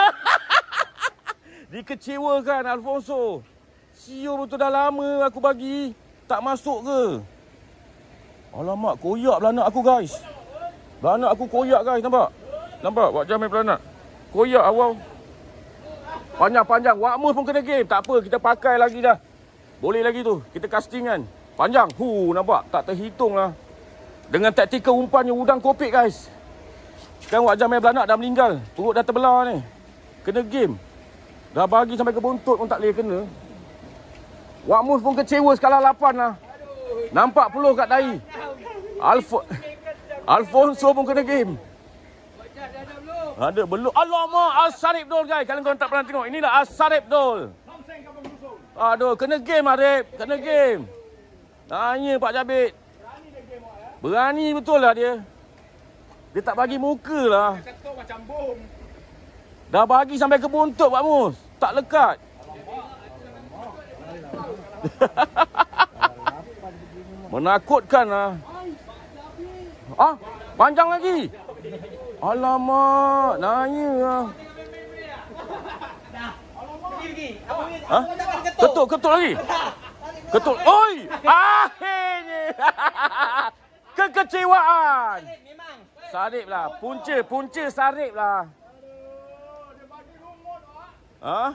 Dikecewakan Alfonso. Siul betul dah lama aku bagi. Tak masuk ke? Alamak, koyak belanak aku guys. Belanak aku koyak guys, nampak? Nampak? Wak Jam main belanak. Koyak awal. Panjang-panjang. Wak Mus pun kena game. Tak apa, kita pakai lagi dah. Boleh lagi tu. Kita casting kan. Panjang. Hu, nampak? Tak terhitung lah. Dengan taktikal umpannya udang kopik guys. Sekarang Wak Jam main belanak dah meninggal. Perut dah terbelah ni. Kena game. Dah bagi sampai ke buntut pun tak boleh kena. Wak Mus pun kecewa skala lapan lah. Nampak peluh kat dahi. Alfo Alfonso pun kena game. Ada belum? Alamak, Asarip Dol guys. Kalau korang tak pernah tengok, inilah Asarip Dol. Aduh, kena game Arif. Kena game. Tanya Pak Jabit. Berani betul lah dia. Dia tak bagi muka lah. Ketuk macam bom. Dah bagi sampai ke buntut Pak Mus. Tak lekat. Menakutkan lah. Ah, panjang lagi. Alamak, nanya lah. Ha? Ketuk, ketuk lagi. Ketuk. Oi, akhirnya. Kekecewaan. Sarip lah, punca, punca sarip lah. Ha?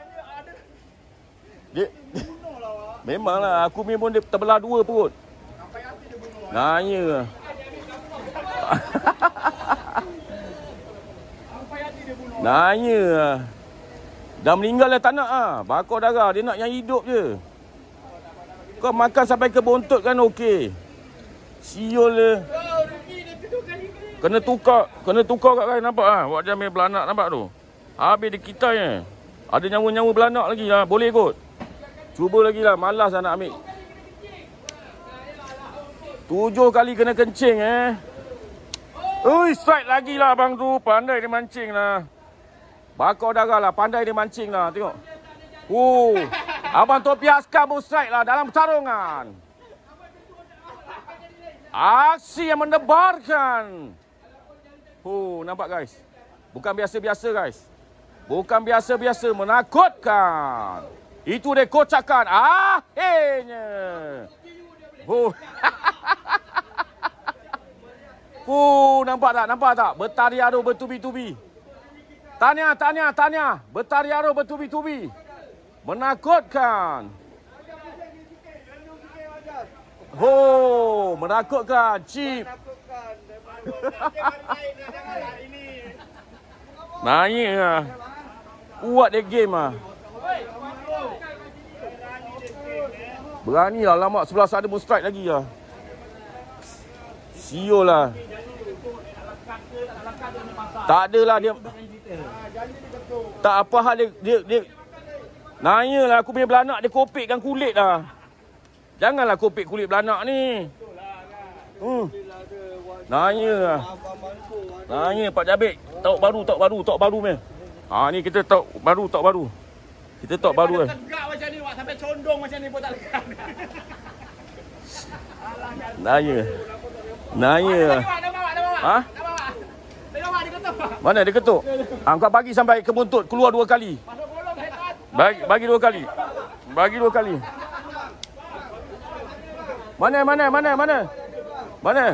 Dia, memanglah aku memang dia terbelah dua perut. Nanya. Nanya. Dah meninggal dah tak nak ah. Bakar darah dia nak yang hidup je. Kau makan sampai ke bontot kan okey. Siul dia. Kena tukar, kena tukar kat kai nampak ah. Buat dia ambil belanak nampak tu. Habis dia kita je. Ada nyawa-nyawa belanak lagi lah. Boleh kot. Cuba lagi lah. Malas lah nak ambil. Tujuh kali kena kencing eh. Ui, strike lagi lah abang tu. Pandai dia mancing lah. Bakar darah lah. Pandai dia mancing lah. Tengok. Oh, abang topi askar pun strike lah dalam pertarungan. Aksi yang mendebarkan. Oh, nampak guys. Bukan biasa-biasa guys. Bukan biasa-biasa, menakutkan. Itu dia kocakan akhirnya. Oh. Oh, nampak tak? Nampak tak? Bertariaro bertubi-tubi. Tanya, tanya, tanya. Bertariaro bertubi-tubi. Menakutkan. Oh, menakutkan. Chip. Naik lah. Kuat dia game lah. Berani lah. Lama sebelah sana pun strike lagi lah. Siul lah. Tak adalah dia. Tak apa hal dia. Dia, dia. Nanya lah aku punya belanak dia kopikkan kulit lah. Janganlah kopik kulit belanak ni. Hmm. Nanya lah. Nanya Pak Jabik. Tok baru, tok baru, tok baru meh. Ha ni kita tok baru, tok baru. Kita tok baru eh. Tegak macam ni, Wak, sampai condong macam ni pun tak lekat. Nanya. Nanya. Ha? Mana dia ketuk? Ha, kau bagi sampai ke buntut, keluar dua kali. Bagi, bagi dua kali. Bagi dua kali. Mana, mana, mana, mana? Mana?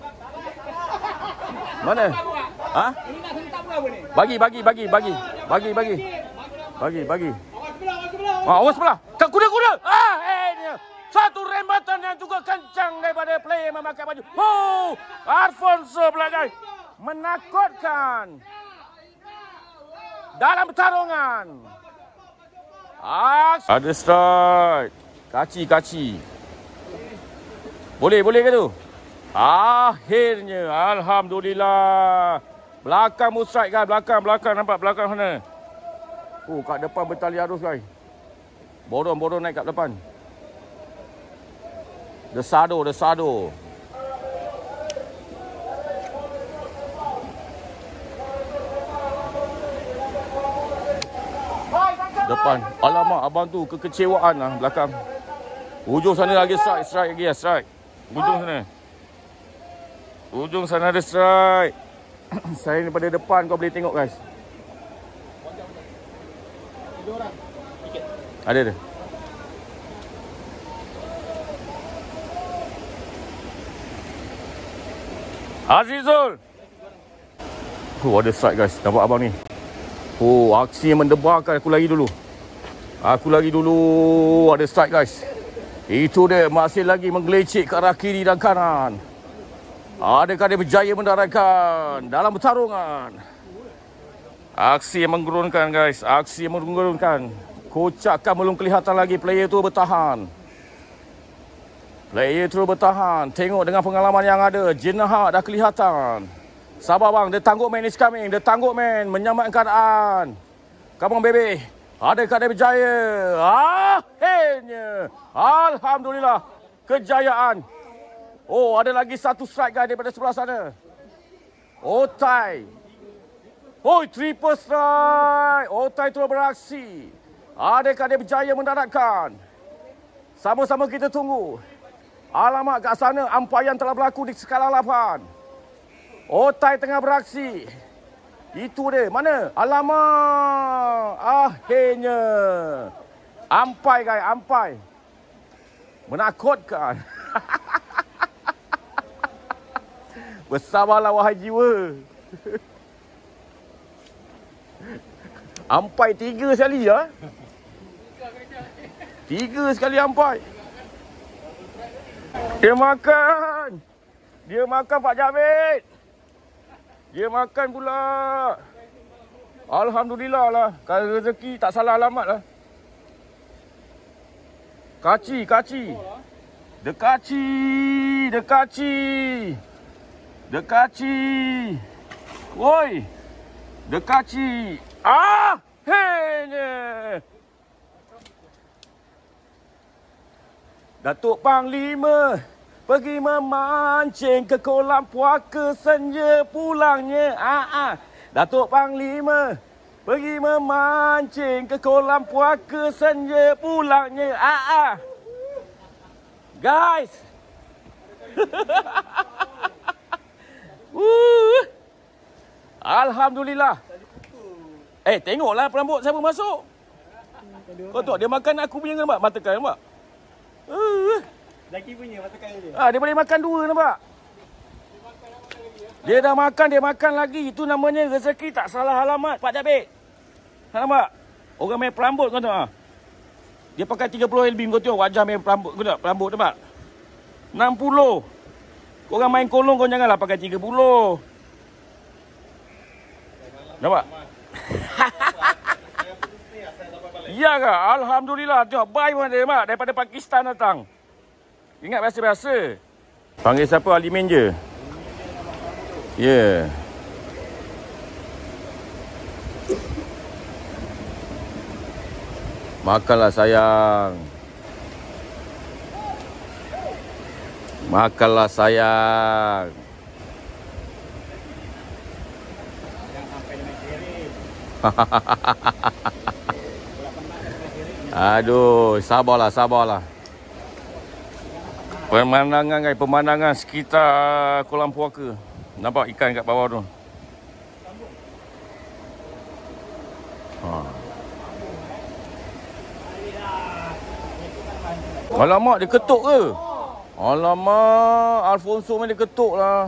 Mana? Ha? Bagi, bagi, bagi, bagi. Bagi, bagi. Bagi, bagi. Ah, awas sebelah. Ke kuda-kuda. Ah, eh dia. Satu rembatan yang juga kencang daripada player memakai baju. Oh, Alfonso pula guys. Menakutkan. Dalam pertarungan. Ah, ada strike. Kaci, kaci. Boleh, boleh ke tu? Akhirnya, alhamdulillah. Belakang mu strike kan, belakang, belakang nampak belakang sana. Oh, kat depan bertali arus guys. Borong-borong naik kat depan. Desado, desado. Depan. Alamak, abang tu kekecewaan lah belakang. Ujung sana lagi strike, strike lagi ya, strike. Ujung sana. Ujung sana ada strike. Saya daripada depan kau boleh tengok guys. Ada ada. Azizul. Oh, ada strike guys. Nampak abang ni. Oh, aksi yang mendebarkan. Aku lagi dulu. Aku lagi dulu. Ada strike guys. Itu dia masih lagi menggelecik ke arah kiri dan kanan. Adakah dia berjaya mendaratkan dalam pertarungan? Aksi yang menggerunkan guys. Aksi yang menggerunkan. Kocakan belum kelihatan lagi. Player tu bertahan. Player tu bertahan. Tengok dengan pengalaman yang ada. Jenahak dah kelihatan. Sabar bang. The tangguh man is coming. The tangguh man menyelamatkan keadaan. Come on baby. Adakah dia berjaya? Akhirnya. Alhamdulillah. Kejayaan. Oh, ada lagi satu strike guys daripada sebelah sana. Otai. Hoi, triple strike. Otai terus beraksi. Adakah dia berjaya mendaratkan? Sama-sama kita tunggu. Alamak, kat sana ampaian telah berlaku di skala lapan. Otai tengah beraksi. Itu dia. Mana? Alamak. Akhirnya. Ampai, guys. Ampai. Menakutkan. Bersabarlah, wahai jiwa. Ampai tiga sekali, ya? Tiga sekali ampai. Dia makan. Dia makan, Pak Javid. Dia makan pula. Alhamdulillah lah. Kalau rezeki tak salah alamat lah. Kaci, kaci. Dekaci. Dekaci. Dekaci. Woi. Dekaci. Ah! Hei! Datuk Panglima pergi memancing ke kolam puaka senja pulangnya. Ah, ah. Datuk Panglima pergi memancing ke kolam puaka senja pulangnya. Ah, ah. Guys. uh. Alhamdulillah. Eh, tengoklah perambut siapa masuk. Kau tengok dia makan aku punya, nampak? Mata kau, nampak? Uh. Laki punya mata kau dia. Ah, dia boleh makan dua, nampak? Dia dah makan, dia makan lagi. Itu namanya rezeki tak salah alamat, Pak Javid. Nampak? Orang main perambut, kau tengok. Dia pakai tiga puluh L B, kau tengok wajah main perambut, kau tengok perambut, nampak? enam puluh. Orang main kolong, kau janganlah pakai tiga puluh. Nampak? Ya ke? Alhamdulillah. Tengok, buy pun ada, mak. Daripada Pakistan datang. Ingat biasa-biasa. Panggil siapa? Alimin je. Ya. Yeah. Makanlah sayang. Makanlah sayang. Aduh, sabarlah, sabarlah. Pemandangan, guys, pemandangan sekitar kolam puaka. Nampak ikan kat bawah tu. Ha. Alamak, dia ketuk ke? Alamak, Alfonso main dia ketuk lah.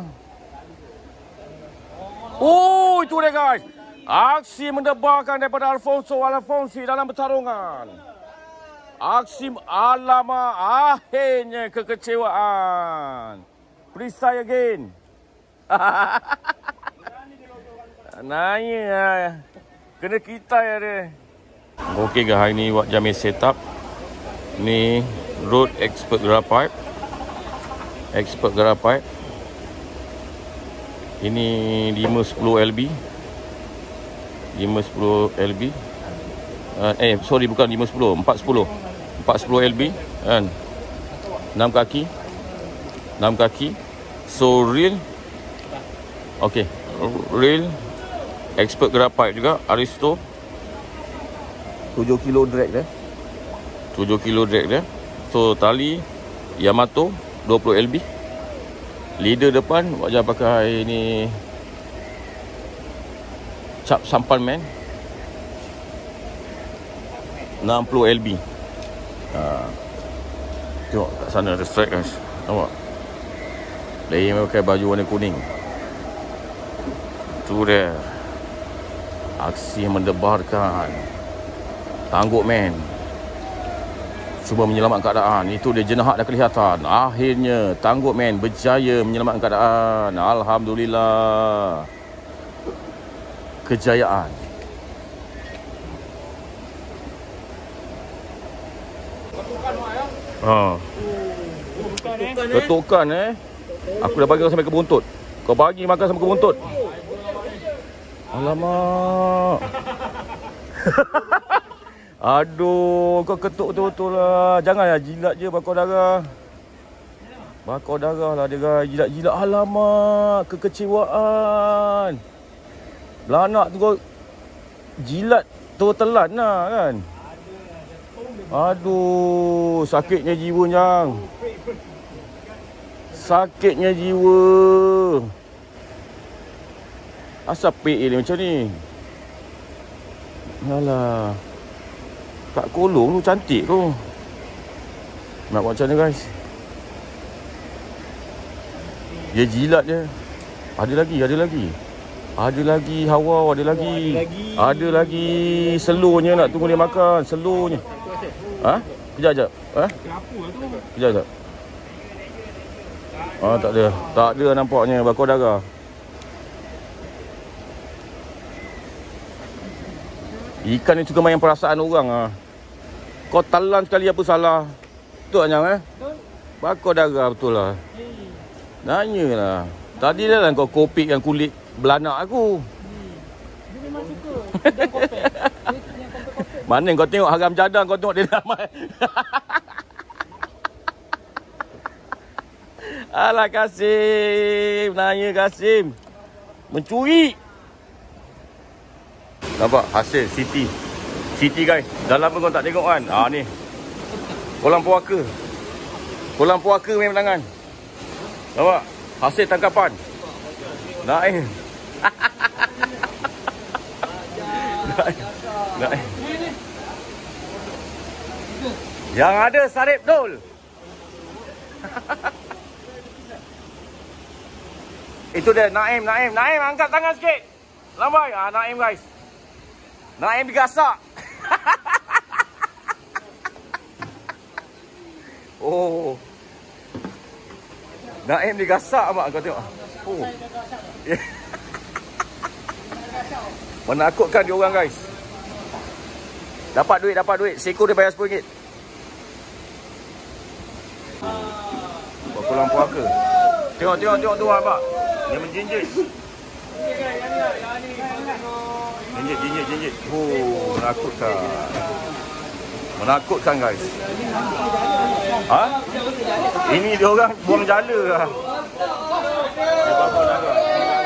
Oh, itu dia, guys. Aksi mendebarkan daripada Alfonso Alfonsi dalam pertarungan. Aksi alamak, akhirnya kekecewaan. Please try again. Nanya. Kena kita ya dia. Okey guys, hari ni buat Jamil setup. Ni Road Expert Graphite. Expert Graphite. Ini lima sepuluh L B. lima sepuluh L B. Uh, eh sorry bukan lima sepuluh, empat sepuluh. empat sepuluh L B kan. enam kaki. enam kaki. So real. Okey, real Expert Graphite juga, Aristo. tujuh kilo drag dia. tujuh kilo drag dia. So tali Yamato dua puluh L B. Leader depan wajah pakai ni cap sampan man enam puluh L B. Ha. Tengok kat sana ada strike guys. Nampak? Dia pakai baju warna kuning. Tu dia. Aksi mendebarkan. Tangguh man. Cuba menyelamatkan keadaan. Itu dia, jenahat dah kelihatan. Akhirnya Tangguh man berjaya menyelamatkan keadaan. Alhamdulillah. Kejayaan. Ha. Ketukan eh. Aku dah bagi kau sampai ke buntut. Kau bagi makan sampai ke buntut. Alamak. Aduh, kau ketuk betul-betul lah. Janganlah jilat je bakar darah. Bakar darah lah dia guys. Jilat-jilat. Alamak, kekecewaan. Belanak tu kau jilat tu telan lah kan. Aduh, sakitnya jiwa Nyang. Sakitnya jiwa. Asal P A ni macam ni? Alah. Kat kolong tu cantik tu. Nak buat macam mana guys? Dia jilat je. Ada lagi, ada lagi. Ada lagi hawa, ada lagi. Ada lagi selunya nak tunggu dia makan, selunya. Ha? Kejap kejap. Ha? Kejap kejap. Ah, tak ada. Tak ada nampaknya bakar darah. Ikan ni suka main perasaan orang ah. Kau telan sekali apa salah? Betul tak Nyang eh? Betul. Bakar darah betul lah. Nanyalah. Tadi dah lah kau kopikkan kulit belanak aku. Hmm. Dia memang suka. Dia kopek. Mana kau tengok haram jadang, kau tengok dia ramai. Alah Kasim. Nanya Kasim. Mencuri. Nampak hasil Siti. Siti guys. Dah lama kau tak tengok kan. Ah ni. Kolam puaka. Kolam puaka main tangan. Nampak? Hasil tangkapan. Naik. Naik. Naik. Yang ada Sarip Dol. Itu dia Naim, Naim, Naim angkat tangan sikit. Lambai. Ah Naim guys. Naim digasak. Oh. Naim digasak mak kau tengok. Oh. Yeah. Menakutkan dia orang guys. Dapat duit, dapat duit. Seekor dia bayar sepuluh ringgit. Kolam puaka. Tengok, tengok, tengok tu abang. Dia menjinjit. Jinjit, jinjit, jinjit. Oh, menakutkan. Menakutkan guys. Ha? Ini dia orang buang jala lah. Dia bakar darah.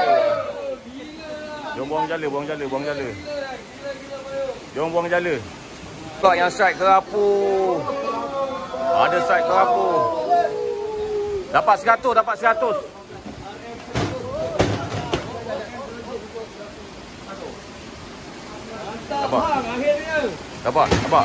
Dia buang jala, buang jala, buang jala. Dia buang jala. Kau yang strike kerapu. Ada strike kerapu. Dapat seratus, dapat seratus. Dapat. Dapat, dapat.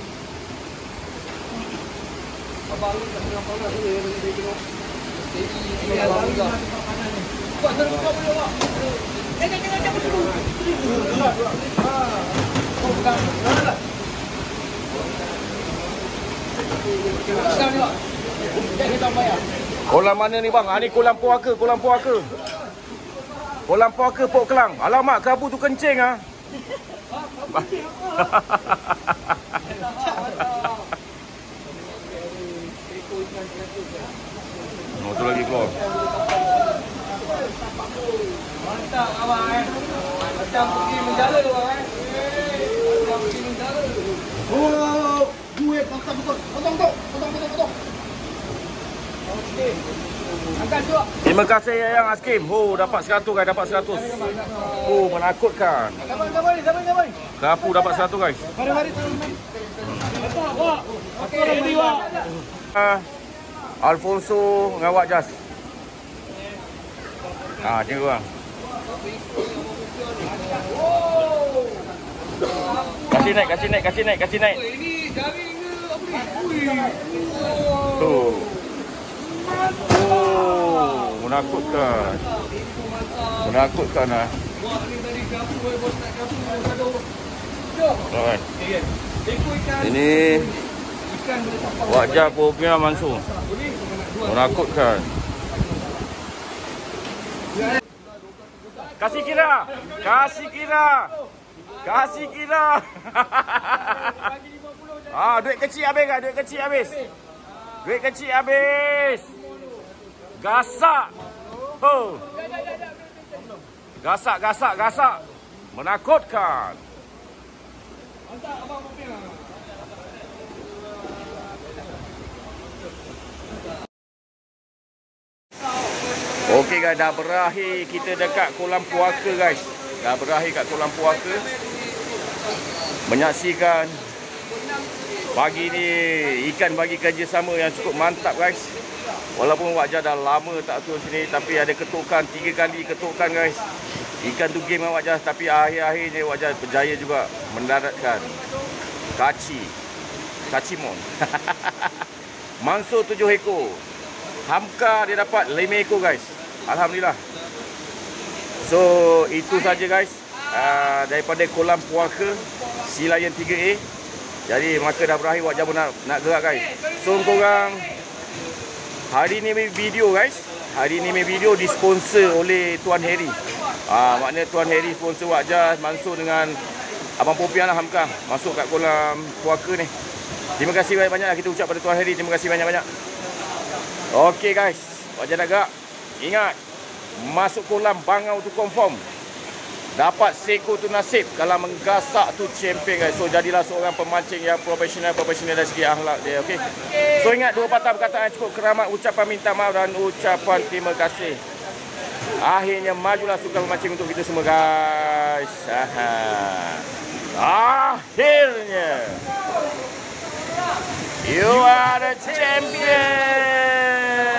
Kolam mana ni bang? Ha, ni kolam puaka, kolam puaka. Kolam puaka Pok Kelang. Alamak, kerapu tu kencing ah. Oh, tu lagi keluar. Mantap abang eh. Macam pergi menjala tu abang eh. Macam pergi menjala. Oh, duit mantap betul. Potong tu, potong potong potong. Okey. Angkat juga. Terima kasih Yang Askim. Oh, dapat seratus guys, dapat seratus. Oh, menakutkan. Sabar, sabar, sabar, sabar. Kerapu dapat seratus guys. Mari, mari. Bapak, bapak. Okey, ready wak. Ah. Alfonso ngawak jas. Ah, tengok bang. Kasih naik, kasih naik, kasih naik, kasih naik. Ini jaring ke apa ni? Tuh. Oh, menakutkan. Menakutkan ah. Wah, ni tadi kapu bos nak kapu satu. Jom. Ini wajah Popiah Mansur. Menakutkan. Kasih kira. Kasih kira. Kasih kira. Ah, duit kecil habis kan? Duit kecil habis. Duit kecil habis. Gasak. Oh. Gasak, gasak, gasak. Menakutkan. Mantap abang Popiah. Okey guys, dah berakhir kita dekat kolam puaka guys. dah berakhir kat kolam puaka. Menyaksikan pagi ni ikan bagi kerjasama yang cukup mantap guys. Walaupun Wak Jah dah lama tak turun sini, tapi ada ketukan, tiga kali ketukan guys. Ikan tu game dengan Wak Jah, tapi akhir-akhirnya Wak Jah berjaya juga mendaratkan kaci. Kacimon. Mansur tujuh ekor. Hamka dia dapat lima ekor guys. Alhamdulillah. So itu saja guys. Uh, daripada kolam puaka Sealayan tiga A. Jadi maka dah berakhir, Wak Jah pun nak, nak gerak guys. So korang, hari ni video guys. Hari ni video disponsor oleh Tuan Harry. Ah, maknanya Tuan Harry sponsor Wak Jah, Mansur dengan Abang Popian lah Hamka masuk kat kolam puaka ni. Terima kasih banyak-banyak lah kita ucap pada Tuan Harry. Terima kasih banyak-banyak. Okey guys, Wak Jah nak gerak. Ingat, masuk kolam bangau tu confirm. Dapat seko tu nasib. Kalau menggasak tu champion guys. So jadilah seorang pemancing yang profesional, profesional dari segi akhlak dia. Okey. So ingat dua patah perkataan cukup keramat, ucapan minta maaf dan ucapan terima kasih. Akhirnya majulah sukan memancing untuk kita semua guys. Aha. Akhirnya you are the champion.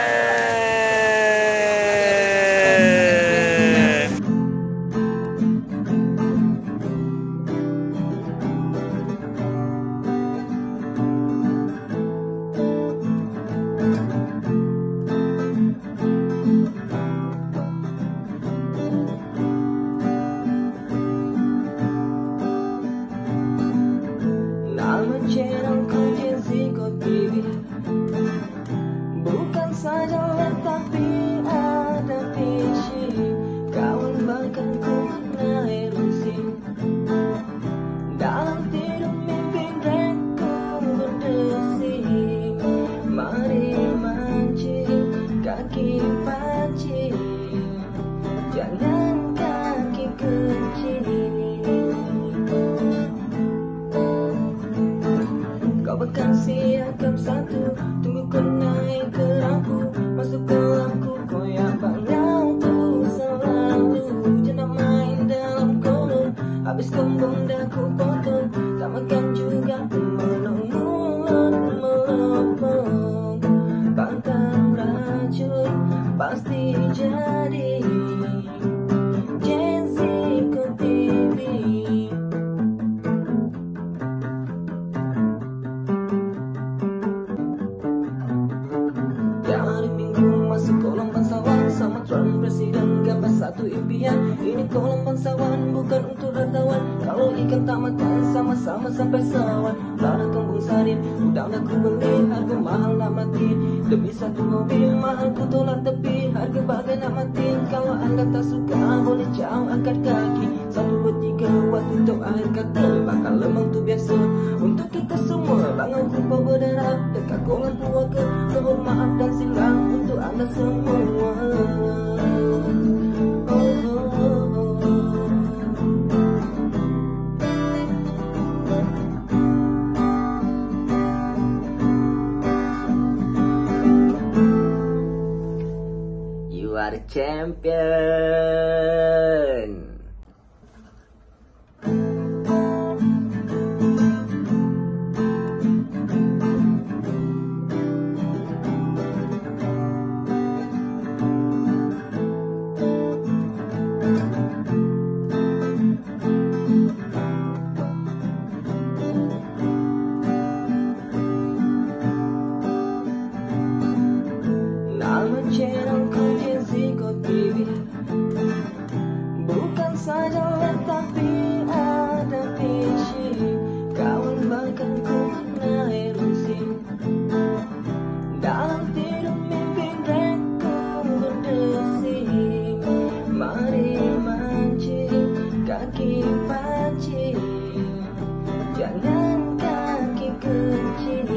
Bukan saja tapi ada visi, kawan bahkan ku kenal erusi. Dalam tidur mimpi ku berdesi, mari mancing kaki pancing, jangan kaki kecil. Kau bahkan siapkan satu, tunggu kau naik ke lampu, masuk kolamku koyak bangau tu selalu. Jangan main dalam kolam, habis kembung dah ku potong, tak makan juga melong mulut melopong. Pantang racun pasti jadi Jessica T V. Masuk kolam bangsawan sama Tuan Presiden, gapas satu impian. Ini kolam bangsawan bukan untuk hartawan. Kalau ikan tak makan sama-sama sampai sawan. Lada kembung sarin udang dah ku beli, harga mahal nak mati. Demi satu mobil mahal ku tolak tepi, harga bagai nak mati. Kalau anda tak suka boleh jauh angkat kaki. Satu dua tiga buat tutup akhir kata, bakal lemang tu biasa untuk kita semua. Bangun kumpul berdarah dekat kolam puaka, mohon maaf dan silam untuk anda semua. Oh, oh, oh, oh. You are the champion. Bukan saja tapi ada visi, kawan bahkan ku kenal erusi. Dalam tidur mimpi ku berdesi, mari mancing kaki pancing, jangan kaki kecil.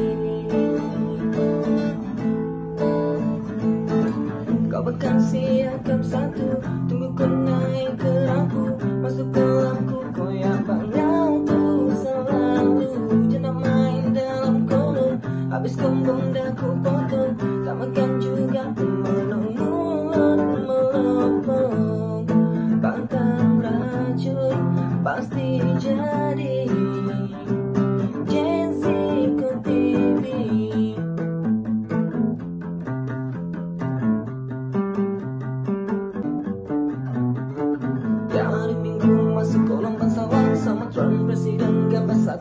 Kau bahkan siapkan satu, tunggu kau naik ke lampu, masuk kolamku koyak bangau tu selalu. Jangan main dalam kolam, habis kembung dah ku potong, tak makan juga melong mulut melopong. Pantang racun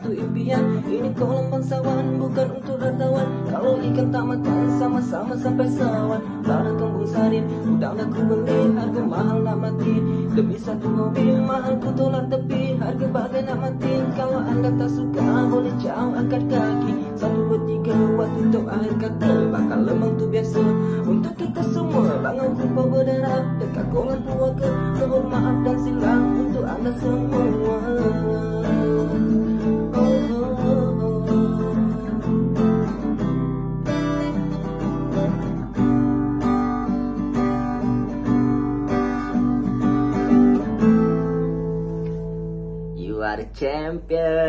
satu impian. Ini kolam bangsawan bukan untuk ratawan. Kalau ikan tak makan sama-sama sampai sawan. Lara kembung sarin, udang dah ku beli, harga mahal nak mati. Demi satu mobil mahal ku tolak tepi, harga bagai nak mati. Kalau anda tak suka boleh jauh angkat kaki. Satu dua tiga waktu untuk akhir kata, bakal lemang tu biasa untuk kita semua. Bangun kumpul berdarah dekat kolam puaka. Mohon maaf dan silam untuk anda semua. Oh, oh, oh, oh. You are the champion.